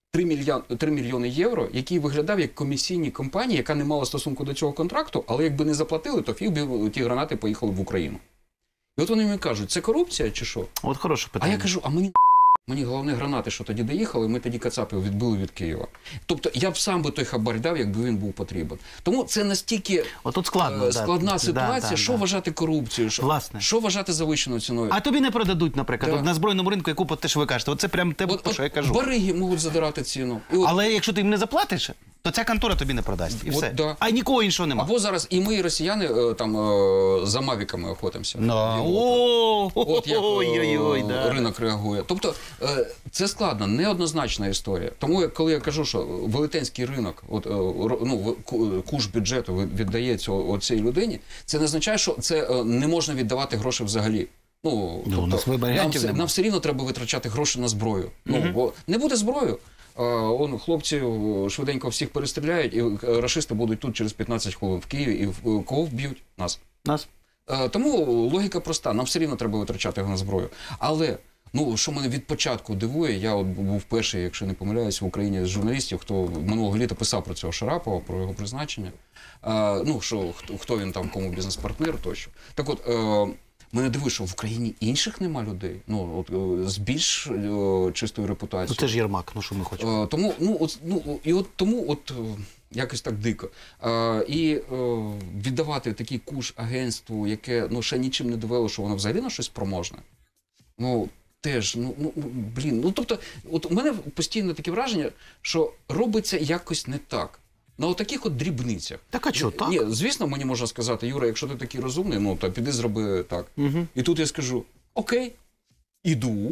три мільйони євро, який виглядав як комісійні компанії, яка не мала стосунку до цього контракту, але якби не заплатили, то фіг би ті гранати поїхали в Україну. І от вони мені кажуть, це корупція чи що? От хороше питання. А я кажу, а мені мені головне гранати, що тоді доїхали, ми тоді кацапів відбили від Києва. Тобто я б сам би той хабар дав, якби він був потрібен. Тому це настільки Отут складно, е, складна да, ситуація, да, да, що да. вважати корупцією, що, Власне. що вважати завищеною ціною. А тобі не продадуть, наприклад, Да. от на збройному ринку, яку те, що ви кажете. Оце прям те, От, про що я от кажу. бариги можуть задирати ціну. І от, Але якщо ти їм не заплатиш, то ця контора тобі не продасть. І От, все. да. А нікого іншого нема. або зараз і ми, і росіяни, е, там е, за мавіками охотимося. Ну, о, От як е, ой-ой-ой, да. ринок реагує. Тобто е, це складна, неоднозначна історія. Тому я- коли я кажу, що велетенський ринок, от, е, ро- ну, в- ку- куш бюджету ви- віддає цього, цій людині, це не означає, що це е, не можна віддавати гроші взагалі. Ну, Ну, у нас варіантів нам, все, нема. нам все рівно треба витрачати гроші на зброю. Ну, бо не буде зброю. А, он, хлопці е, швиденько всіх перестріляють, і е, рашисти будуть тут через п'ятнадцять хвилин в Києві, і в- кого вб'ють? Нас. Нас. Е, Тому логіка проста, нам все рівно треба витрачати його на зброю. Але, ну, що мене від початку дивує, я от був перший, якщо не помиляюсь, в Україні з журналістів, хто минулого літа писав про цього Шарапова, про його призначення. Е, ну, що, хто, хто він там, кому бізнес-партнер тощо. Так от, е, мене дивує, що в Україні інших нема людей, ну, от, е, з більш е, чистою репутацією. Ну це ж Єрмак, ну що ми хочемо. Е, Тому, ну, от, ну, і от тому от е, якось так дико. Е, І е, віддавати такий куш агентству, яке ну, ще нічим не довело, що воно взагалі на щось спроможне. Ну, теж, ну, ну, ну, блін, ну, тобто, от у мене постійно таке враження, що робиться якось не так. На отаких от дрібницях. Так а що, так? Ні, звісно, мені можна сказати, Юра, якщо ти такий розумний, ну, то піди зроби так. Угу. І тут я скажу, окей, іду,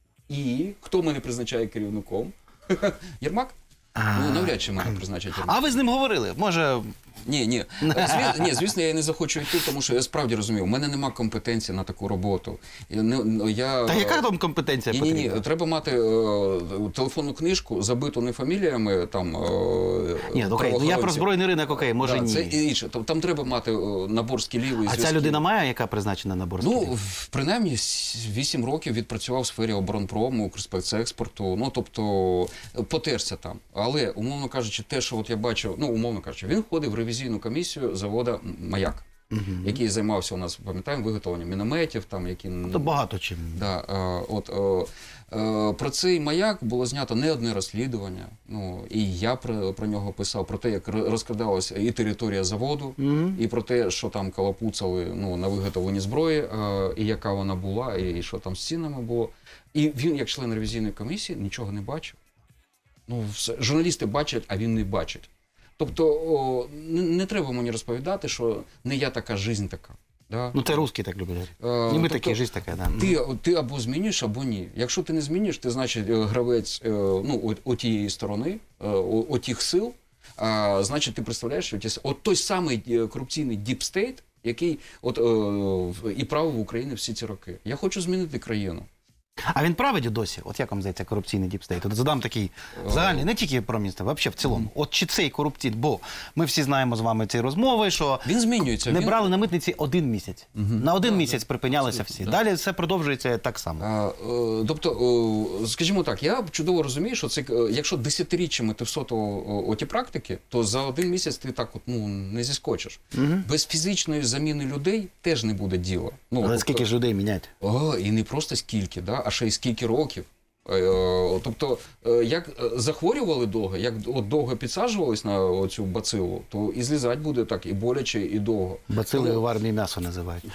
і хто мене призначає керівником? Єрмак? Ну, навряд чи мене призначать Єрмак. А ви з ним говорили? Може, Ні, ні. Звісно, ні, звісно, я не захочу йти, тому що я справді розумію, у мене нема компетенції на таку роботу. Я, не- я, та яка там компетенція Ні, ні, потрібна? ні, треба мати е, телефонну книжку, забиту не фаміліями, там, е, Ні, ну, окей, ну я про правоохоронців. збройний ринок, окей, може Да, ні. це інше. Там, там треба мати е, набор скілів і А ця зв'язків. людина має, яка призначена на борст? Ну, в- принаймні, с- вісім років відпрацював в сфері оборонпрому, спецекспорту, ну, тобто, потерся там. Але, умовно кажучи, те, що от я бачив, ну, умовно кажучи, він входив в ревізійну комісію завода «Маяк», який займався у нас, пам'ятаємо, виготовленням мінометів, там, які... То багато чим. Да, е, от, е, е, про цей «Маяк» було знято не одне розслідування, ну, і я про, про нього писав, про те, як ро- розкрадалася і територія заводу, Мгм. і про те, що там калапуцали ну, на виготовленні зброї, е, і яка вона була, і, і що там з цінами було. І він, як член ревізійної комісії, нічого не бачив. Ну, все. Журналісти бачать, а він не бачить. Тобто о, не, не треба мені розповідати, що не я така, жизнь така. Да? Ну це русські так люблять. Е, І ми тобто, такі, життя така, да. Ти, ти або змінюєш, або ні. Якщо ти не змінюєш, ти, значить, е, гравець е, ну, от, от тієї сторони, е, о- от тих сил, а, значить, ти представляєш, от, от той самий е, корупційний діпстейт, який от, е, в- і правив в Україні всі ці роки. Я хочу змінити країну. А він править досі? От як вам здається корупційний діпстейт? От задам такий загальний, не тільки про місто, а взагалі в цілому. От чи цей корупційний, бо ми всі знаємо з вами ці розмови, що Він змінюється. не він... брали на митниці один місяць. На один Да, місяць да, припинялися абсолютно, всі. да. Далі все продовжується так само. А, е, Тобто, о, скажімо так, я чудово розумію, що це, е, якщо десятиріччями ти всотував оті практики, то за один місяць ти так от, ну, не зіскочиш. Без фізичної заміни людей теж не буде діла. Ну, Але тобто- скільки ж людей міняти? О, і не просто скільки, да, а ще й скільки років. Е, Тобто, е, як е, захворювали довго, як от довго підсаджувались на цю бацилу, то і злізати буде так і боляче, і довго. Бацили Тому- в армії м'ясо називають.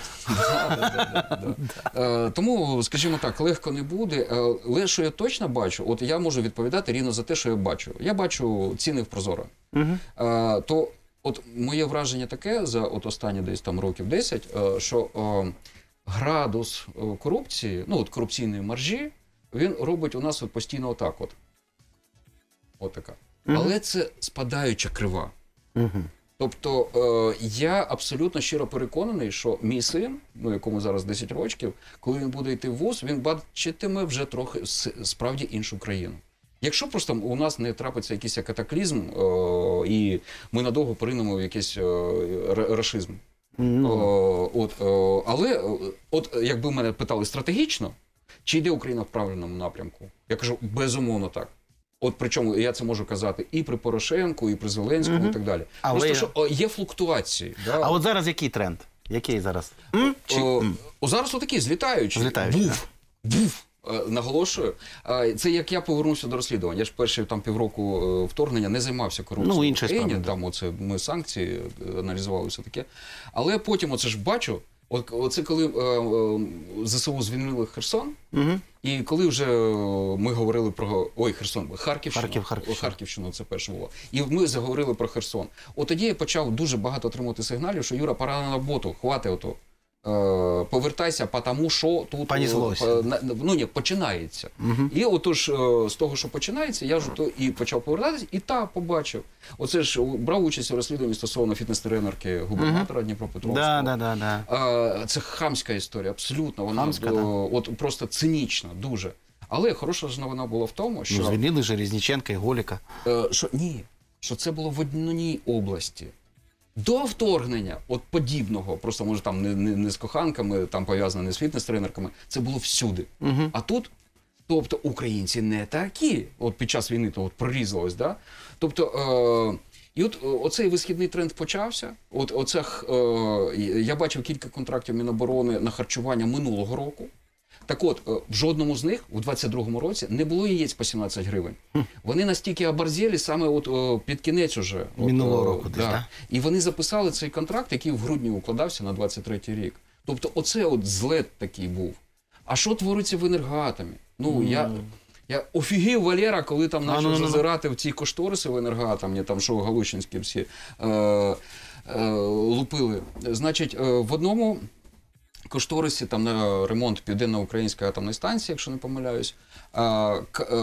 Е, Тому, скажімо так, легко не буде. Е, Але що я точно бачу, от я можу відповідати рівно за те, що я бачу. Я бачу ціни в Прозоро. Мгм. Е, То от моє враження таке за от останні десь там років десять, е, що е, градус е, корупції, ну от корупційної маржі, він робить у нас от постійно отак от. От така. Мгм. Але це спадаюча крива. Угу. Тобто е, я абсолютно щиро переконаний, що мій син, ну якому зараз десять років, коли він буде йти в вуз, він бачитиме вже трохи с- справді іншу країну. Якщо просто у нас не трапиться якийсь катаклізм, е, і ми надовго поринемо в якийсь е, ра- рашизм. Ну, О, от, о, але о, от якби мене питали стратегічно, чи йде Україна в правильному напрямку? Я кажу, безумовно так. От причому я це можу казати і при Порошенку, і при Зеленському, Мгм. і так далі. Але Просто я- що о, є флуктуації. Да? а от зараз який тренд? Який зараз? М? Чи О, м? о, зараз отакі злітаючі. Злітаючі, Був. Був. Е, Наголошую. Е, Це як я повернувся до розслідування. Я ж перші там півроку е, вторгнення не займався корупцією. Ну, в інша Україні. справа, да. Там оце ми санкції е, аналізували все таке. Але потім оце ж бачу, от, оце коли е, е, ЗСУ звільнили Херсон, Мгм. і коли вже е, ми говорили про ой, Херсон, Харківщину, Харків, Харківщина. О, Харківщину це перше було. І ми заговорили про Херсон. От тоді я почав дуже багато отримувати сигналів, що Юра, пора на роботу, хвати ото. Е, повертайся, тому що тут Понеслось. е, на- ну ні, починається. Мгм. І отож, е, з того, що починається, я ж то і почав повертатися, і та побачив. Оце ж брав участь у розслідуванні стосовно фітнес-тренерки губернатора Дніпропетровського. Да, да, да, да. А, це хамська історія, абсолютно. Вона Хамська, о, да. от просто цинічна, дуже. Але хороша ж новина була в тому, що, Ну, звільнили ж Різніченка і Голіка. е, що ні, що це було в одній області. До вторгнення, от подібного, просто може там не, не, не з коханками, там пов'язано не з фітнес-тренерками, це було всюди. Угу. А тут, тобто, українці не такі, от під час війни то от прорізалось, да? Тобто, е, і от е, оцей висхідний тренд почався. От оце, е, я бачив кілька контрактів Міноборони на харчування минулого року. Так от, е, в жодному з них у двадцять другому році не було яєць по сімнадцять гривень. Вони настільки оборзєлі саме от, е, під кінець уже. От, Минулого е, року десь, да? І вони записали цей контракт, який в грудні укладався на двадцять третій рік. Тобто оце от злет такий був. А що твориться в енергоатомі? Ну, я... Я офігів, Валера, коли там А, почав ну, ну, ну. зазирати в ці кошториси в енергоатомні, там що галущинські всі е, е, лупили. Значить, е, в одному кошторисі там на ремонт Південно-Української атомної станції, якщо не помиляюсь, е, к, е,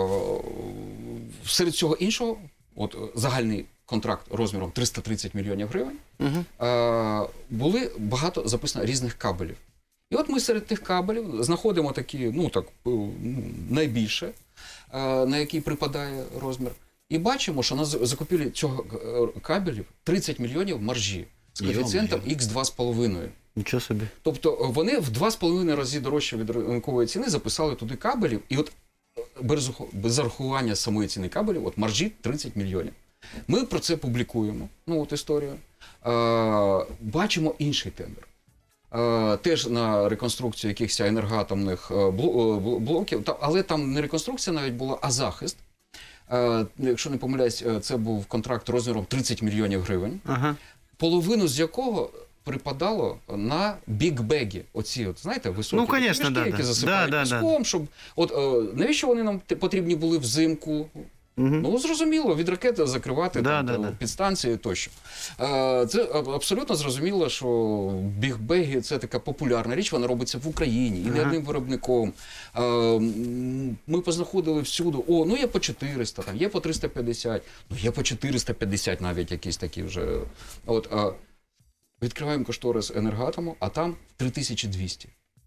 серед цього іншого, от е, загальний контракт розміром триста тридцять мільйонів гривень, Угу. е, були багато записано різних кабелів. І от ми серед тих кабелів знаходимо такі, ну так, е, ну, найбільше, е, на який припадає розмір. І бачимо, що на з- закупівлі цього е, кабелів тридцять мільйонів маржі з коефіцієнтом ікс два з половиною. Нічого собі. Тобто е, вони в два з половиною рази дорожче від ринкової ціни записали туди кабелів, і от е, без раху- без зарахування самої ціни кабелів, от маржі тридцять мільйонів. Ми про це публікуємо, ну от історію. Е, бачимо інший тендер. Е, теж на реконструкцію якихось енергоатомних е, бло- е, бл- блоків, Та- але там не реконструкція навіть була, а захист. Е, якщо не помиляюсь, е, це був контракт розміром тридцять мільйонів гривень, Ага. половину з якого припадало на бікбегі. Оці, от, знаєте, високі Ну, такі конечно, мішки, да, які да. засипають Да, да, да. піском, щоб... От, е, навіщо вони нам те- потрібні були взимку? Угу. Ну, зрозуміло, від ракети закривати Да, там, да, то, да. підстанції тощо. Е, Це а- абсолютно зрозуміло, що бігбеги – це така популярна річ, вона робиться в Україні і не Ага. одним виробником. Е, м, Ми познаходили всюди, о, ну є по чотириста, там, є по триста п'ятдесят, ну є по чотириста п'ятдесят навіть якісь такі вже. От, е, відкриваємо кошторис енергоатому, а там три тисячі двісті.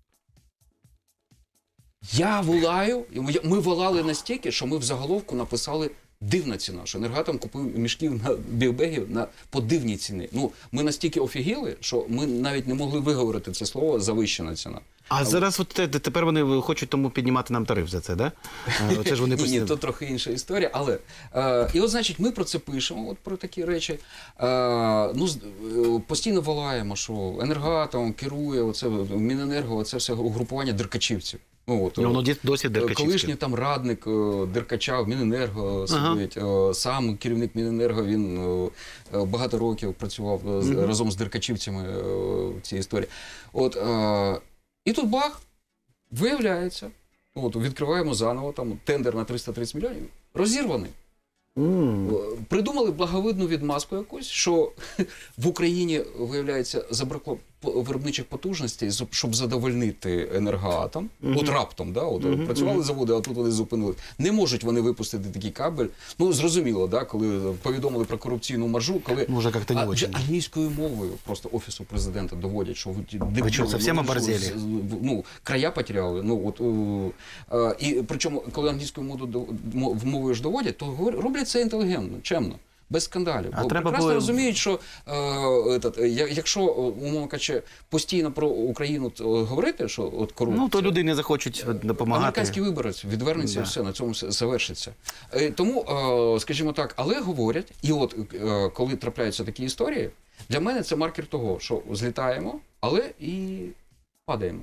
Я волаю, ми волали настільки, що ми в заголовку написали дивна ціна, що енергоатом купив мішків на бігбегів на по дивній ціні. Ну, ми настільки офігіли, що ми навіть не могли виговорити це слово завищена ціна. А зараз от те- тепер вони хочуть тому піднімати нам тариф за це, да? Е, Оце ж вони Ні, ні, постійно. то трохи інша історія, але е, і от, значить, ми про це пишемо, от про такі речі. Е, ну, з- е, постійно волаємо, що енергоатом керує, оце Міненерго, це все угрупування деркачівців. Ну, от, І воно ді- досі деркачівське. колишній там радник е, Деркача в Міненерго сидить, е, сам керівник Міненерго, він е, е, багато років працював е, з- Мгм. разом з деркачівцями е, в цій історії. От, е, і тут бах, виявляється, от, відкриваємо заново, там тендер на триста тридцять мільйонів, розірваний. М. Придумали благовидну відмазку якусь, що в Україні, виявляється, забракло по- виробничих потужностей, зо- щоб задовольнити енергоатом. От раптом, да, от, працювали заводи, а тут вони зупинили. Не можуть вони випустити такий кабель. Ну, зрозуміло, да, коли повідомили про корупційну маржу, коли Ну, вже як-то не а, очень. вже англійською мовою просто Офісу президента доводять, що ви ті дебіли, що, совсем ви оборзели? з- ну, края потеряли. Ну, от, е, е, і причому, коли англійською мовою, до- мо- мовою ж доводять, то говор- роблять це інтелігентно, чемно. Без скандалів. А Бо треба прекрасно було- розуміють, що е, этот, е, я- якщо, е, умовно кажучи, постійно про Україну е, говорити, що от корупція, Ну, то люди не захочуть допомагати. американський виборець відвернеться, Да. і все, на цьому все завершиться. Е, Тому, е, скажімо так, але говорять, і от е, коли трапляються такі історії, для мене це маркер того, що злітаємо, але і падаємо.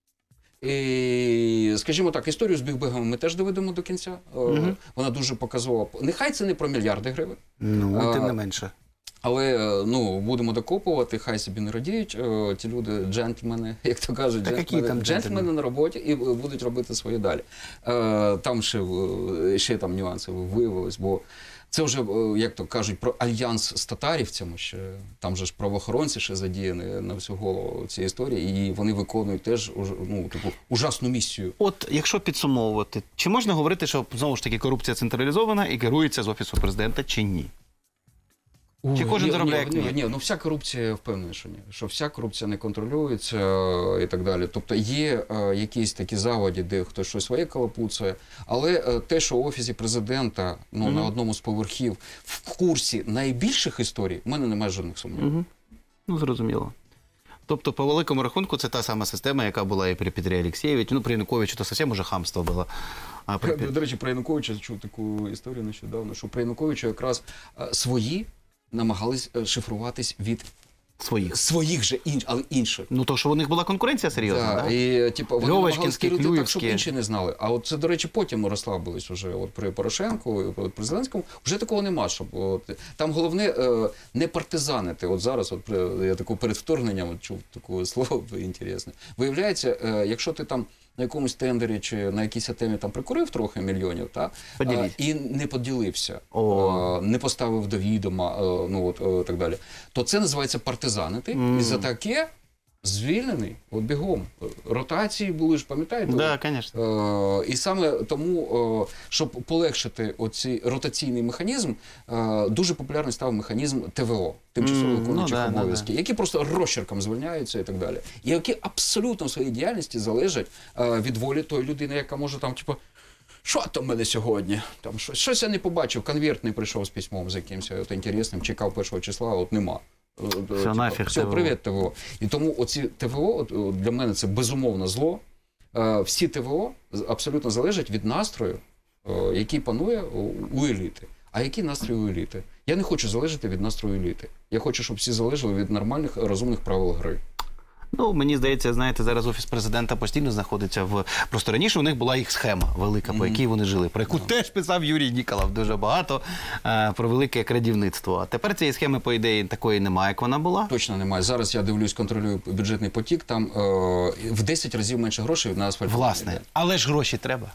І, скажімо так, історію з бігбегами ми теж доведемо до кінця. Е, Вона дуже показова. Нехай це не про мільярди гривень. Ну, тим А, не менше. Але е, ну будемо докопувати, хай собі не радіють. е, Ті люди, джентльмени, як то кажуть, Та які джентльмени, там джентльмени джентльмени? на роботі і е, будуть робити своє далі. Е, Там ще, е, ще там нюанси виявились, бо це вже, е, як то кажуть, про альянс з татарівцями. Ще там же ж правоохоронці ще задіяні на всю голову цієї історії, і вони виконують теж уж- ну таку ужасну місію. От, якщо підсумовувати, чи можна говорити, що знову ж таки корупція централізована і керується з Офісу президента, чи ні? Чи кожен ні, заробляє, ні, як ні, вміє? ні, ну вся корупція, я впевнений, що ні. Що вся корупція не контролюється е, і так далі. Тобто є е, якісь такі заводі, де хтось щось своє калапуцає, але е, те, що в Офісі президента ну, на одному з поверхів в курсі найбільших історій, в мене немає жодних сумнівів. Угу. Ну, зрозуміло. Тобто, по великому рахунку, це та сама система, яка була і при Петрі Олексєєвичу. Ну, при Януковичу то зовсім уже хамство було. А при... До речі, про Януковича чув таку історію нещодавно, що про Януковича якраз е, свої намагались е, шифруватись від своїх. своїх же, інш, але інших. Ну, то, що у них була конкуренція серйозна, Да, так? і, типу, вони намагалися Льовочкінські, керувати так, щоб Клюєвські. інші не знали. А от це, до речі, потім розслабились уже от при Порошенку, і от при Зеленському. Вже такого нема. Щоб, от, там головне е, не партизанити. От зараз, от, при- я таку перед вторгненням от, чув таке слово інтересне. Виявляється, е, якщо ти там на якомусь тендері чи на якійсь темі там прикурив трохи мільйонів, та, Поділіть. е, і не поділився, О. е, не поставив до відома, е, ну от е, так далі, то це називається партизанити. І за таке звільнений, от бігом. Ротації були ж, пам'ятаєте? Так, звісно. Е, і саме тому, е, щоб полегшити оцей ротаційний механізм, е, дуже популярний став механізм ТВО, тимчасово Мгм, виконуючих ну да, да, обов'язків, які просто розчерком звільняються і так далі. І які абсолютно в своїй діяльності залежать е, від волі тої людини, яка може там, типу, що там в мене сьогодні? Там щось, щось я не побачив, конверт не прийшов з письмом з якимось от, інтересним, чекав першого числа, а от нема. Все, нафіг все, ТВО. привіт, ТВО. І тому оці ТВО, от, от, для мене це безумовно зло. Е, Всі ТВО з- абсолютно залежать від настрою, е, який панує у- у еліти. А який настрій у еліти? Я не хочу залежати від настрою еліти. Я хочу, щоб всі залежали від нормальних, розумних правил гри. Ну, мені здається, знаєте, зараз Офіс президента постійно знаходиться в... Просто раніше у них була їх схема велика, по якій вони жили, про яку теж писав Юрій Ніколов дуже багато, е, про велике крадівництво. А тепер цієї схеми, по ідеї, такої немає, як вона була. Точно немає. Зараз я дивлюсь, контролюю бюджетний потік, там е, в десять разів менше грошей на асфальт. Власне. Але ж гроші треба.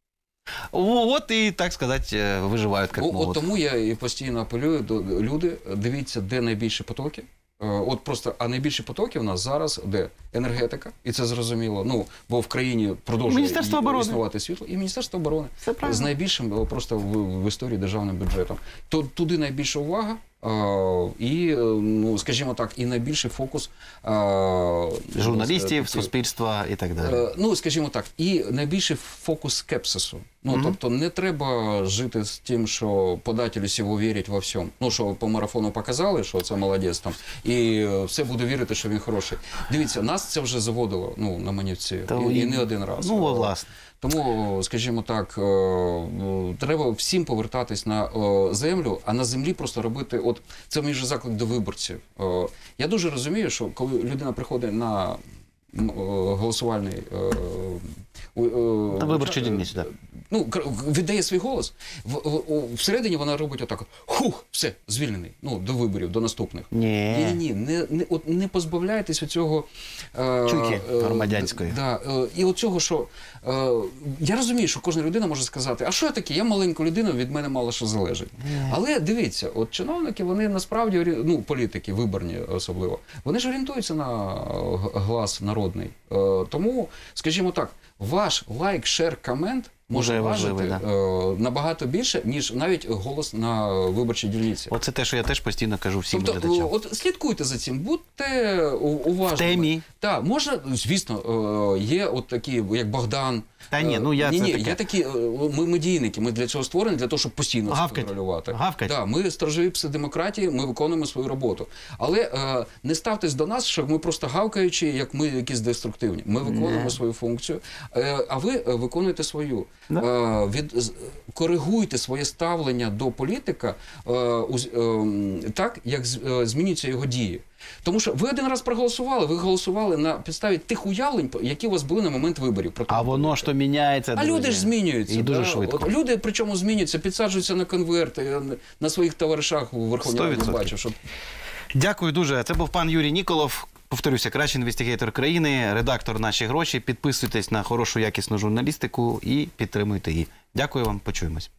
О, От і, так сказати, е, виживають, як О, можуть. от тому я і постійно апелюю до люди, дивіться, де найбільші потоки. Е, От просто, а найбільші потоки у нас зараз де? Енергетика, і це зрозуміло. Ну, бо в країні продовжує Міністерство і- оборони. існувати світло, і Міністерство оборони. Все правильно. З найбільшим о, просто в, в історії державним бюджетом. То туди найбільша увага, е, і, е, ну, скажімо так, і найбільший фокус е, Журналістів, е, суспільства і так далі. Е, Ну, скажімо так, і найбільший фокус скепсису. Ну, Мгм. тобто, не треба жити з тим, що подателі всього вірять во всьому. Ну, що по марафону показали, що це молодець там, і е, все буде вірити, що він хороший. Дивіться, нас це вже заводило, ну, на манівці, Та і, і- і не один раз. Ну, власне. Тому, скажімо так, е, е, треба всім повертатись на е, землю, а на землі просто робити, от це мій же заклик до виборців. Е, Я дуже розумію, що коли людина приходить на м, е, голосувальний е, На виборчу дільницю, так. Ну, кр- віддає свій голос, в, в, у- всередині вона робить отак от, хух, все, звільнений, ну, до виборів, до наступних. Ні. Ні, ні, не, не, от не позбавляйтесь від цього... Е, Чуйки е, громадянської. Да, е, і от цього, що... Е, я розумію, що кожна людина може сказати, а що я таке, я маленька людина, від мене мало що залежить. Але дивіться, от чиновники, вони насправді, орі- ну, політики, виборні особливо, вони ж орієнтуються на г- глас народний. Е, тому, скажімо так, ваш лайк, шер, комент може Дуже важити важливий, е, набагато більше, ніж навіть голос на виборчій дільниці. Оце те, що я теж постійно кажу всім Тобто, глядачам. о, от слідкуйте за цим, будьте у- уважними. В темі. Так, можна, звісно, е, є от такі, як Богдан. Та ні, ну, я ні, це ні, таке. є такі, е, ми медійники, ми для цього створені, для того, щоб постійно це Гавкать. контролювати. Гавкать. Так, ми стражові пси демократії, ми виконуємо свою роботу. Але е, не ставтесь до нас, що ми просто гавкаючи, як ми якісь деструктивні. Ми виконуємо свою функцію, е, а ви е, виконуєте свою. Да. Е, від, з- коригуйте своє ставлення до політика е, уз- е, так, як з- е, змінюються його дії. Тому що ви один раз проголосували, ви голосували на підставі тих уявлень, які у вас були на момент виборів. Про А воно ж то міняється. а друзі. люди ж змінюються. І дуже да? швидко. От люди, причому змінюються, підсаджуються на конверти. Я на своїх товаришах у Верховній сто Раді відсотків. бачив, що Дякую дуже. Це був пан Юрій Ніколов. Повторюся, кращий інвестигейтор країни, редактор «Наші гроші». Підписуйтесь на хорошу якісну журналістику і підтримуйте її. Дякую вам, почуємось.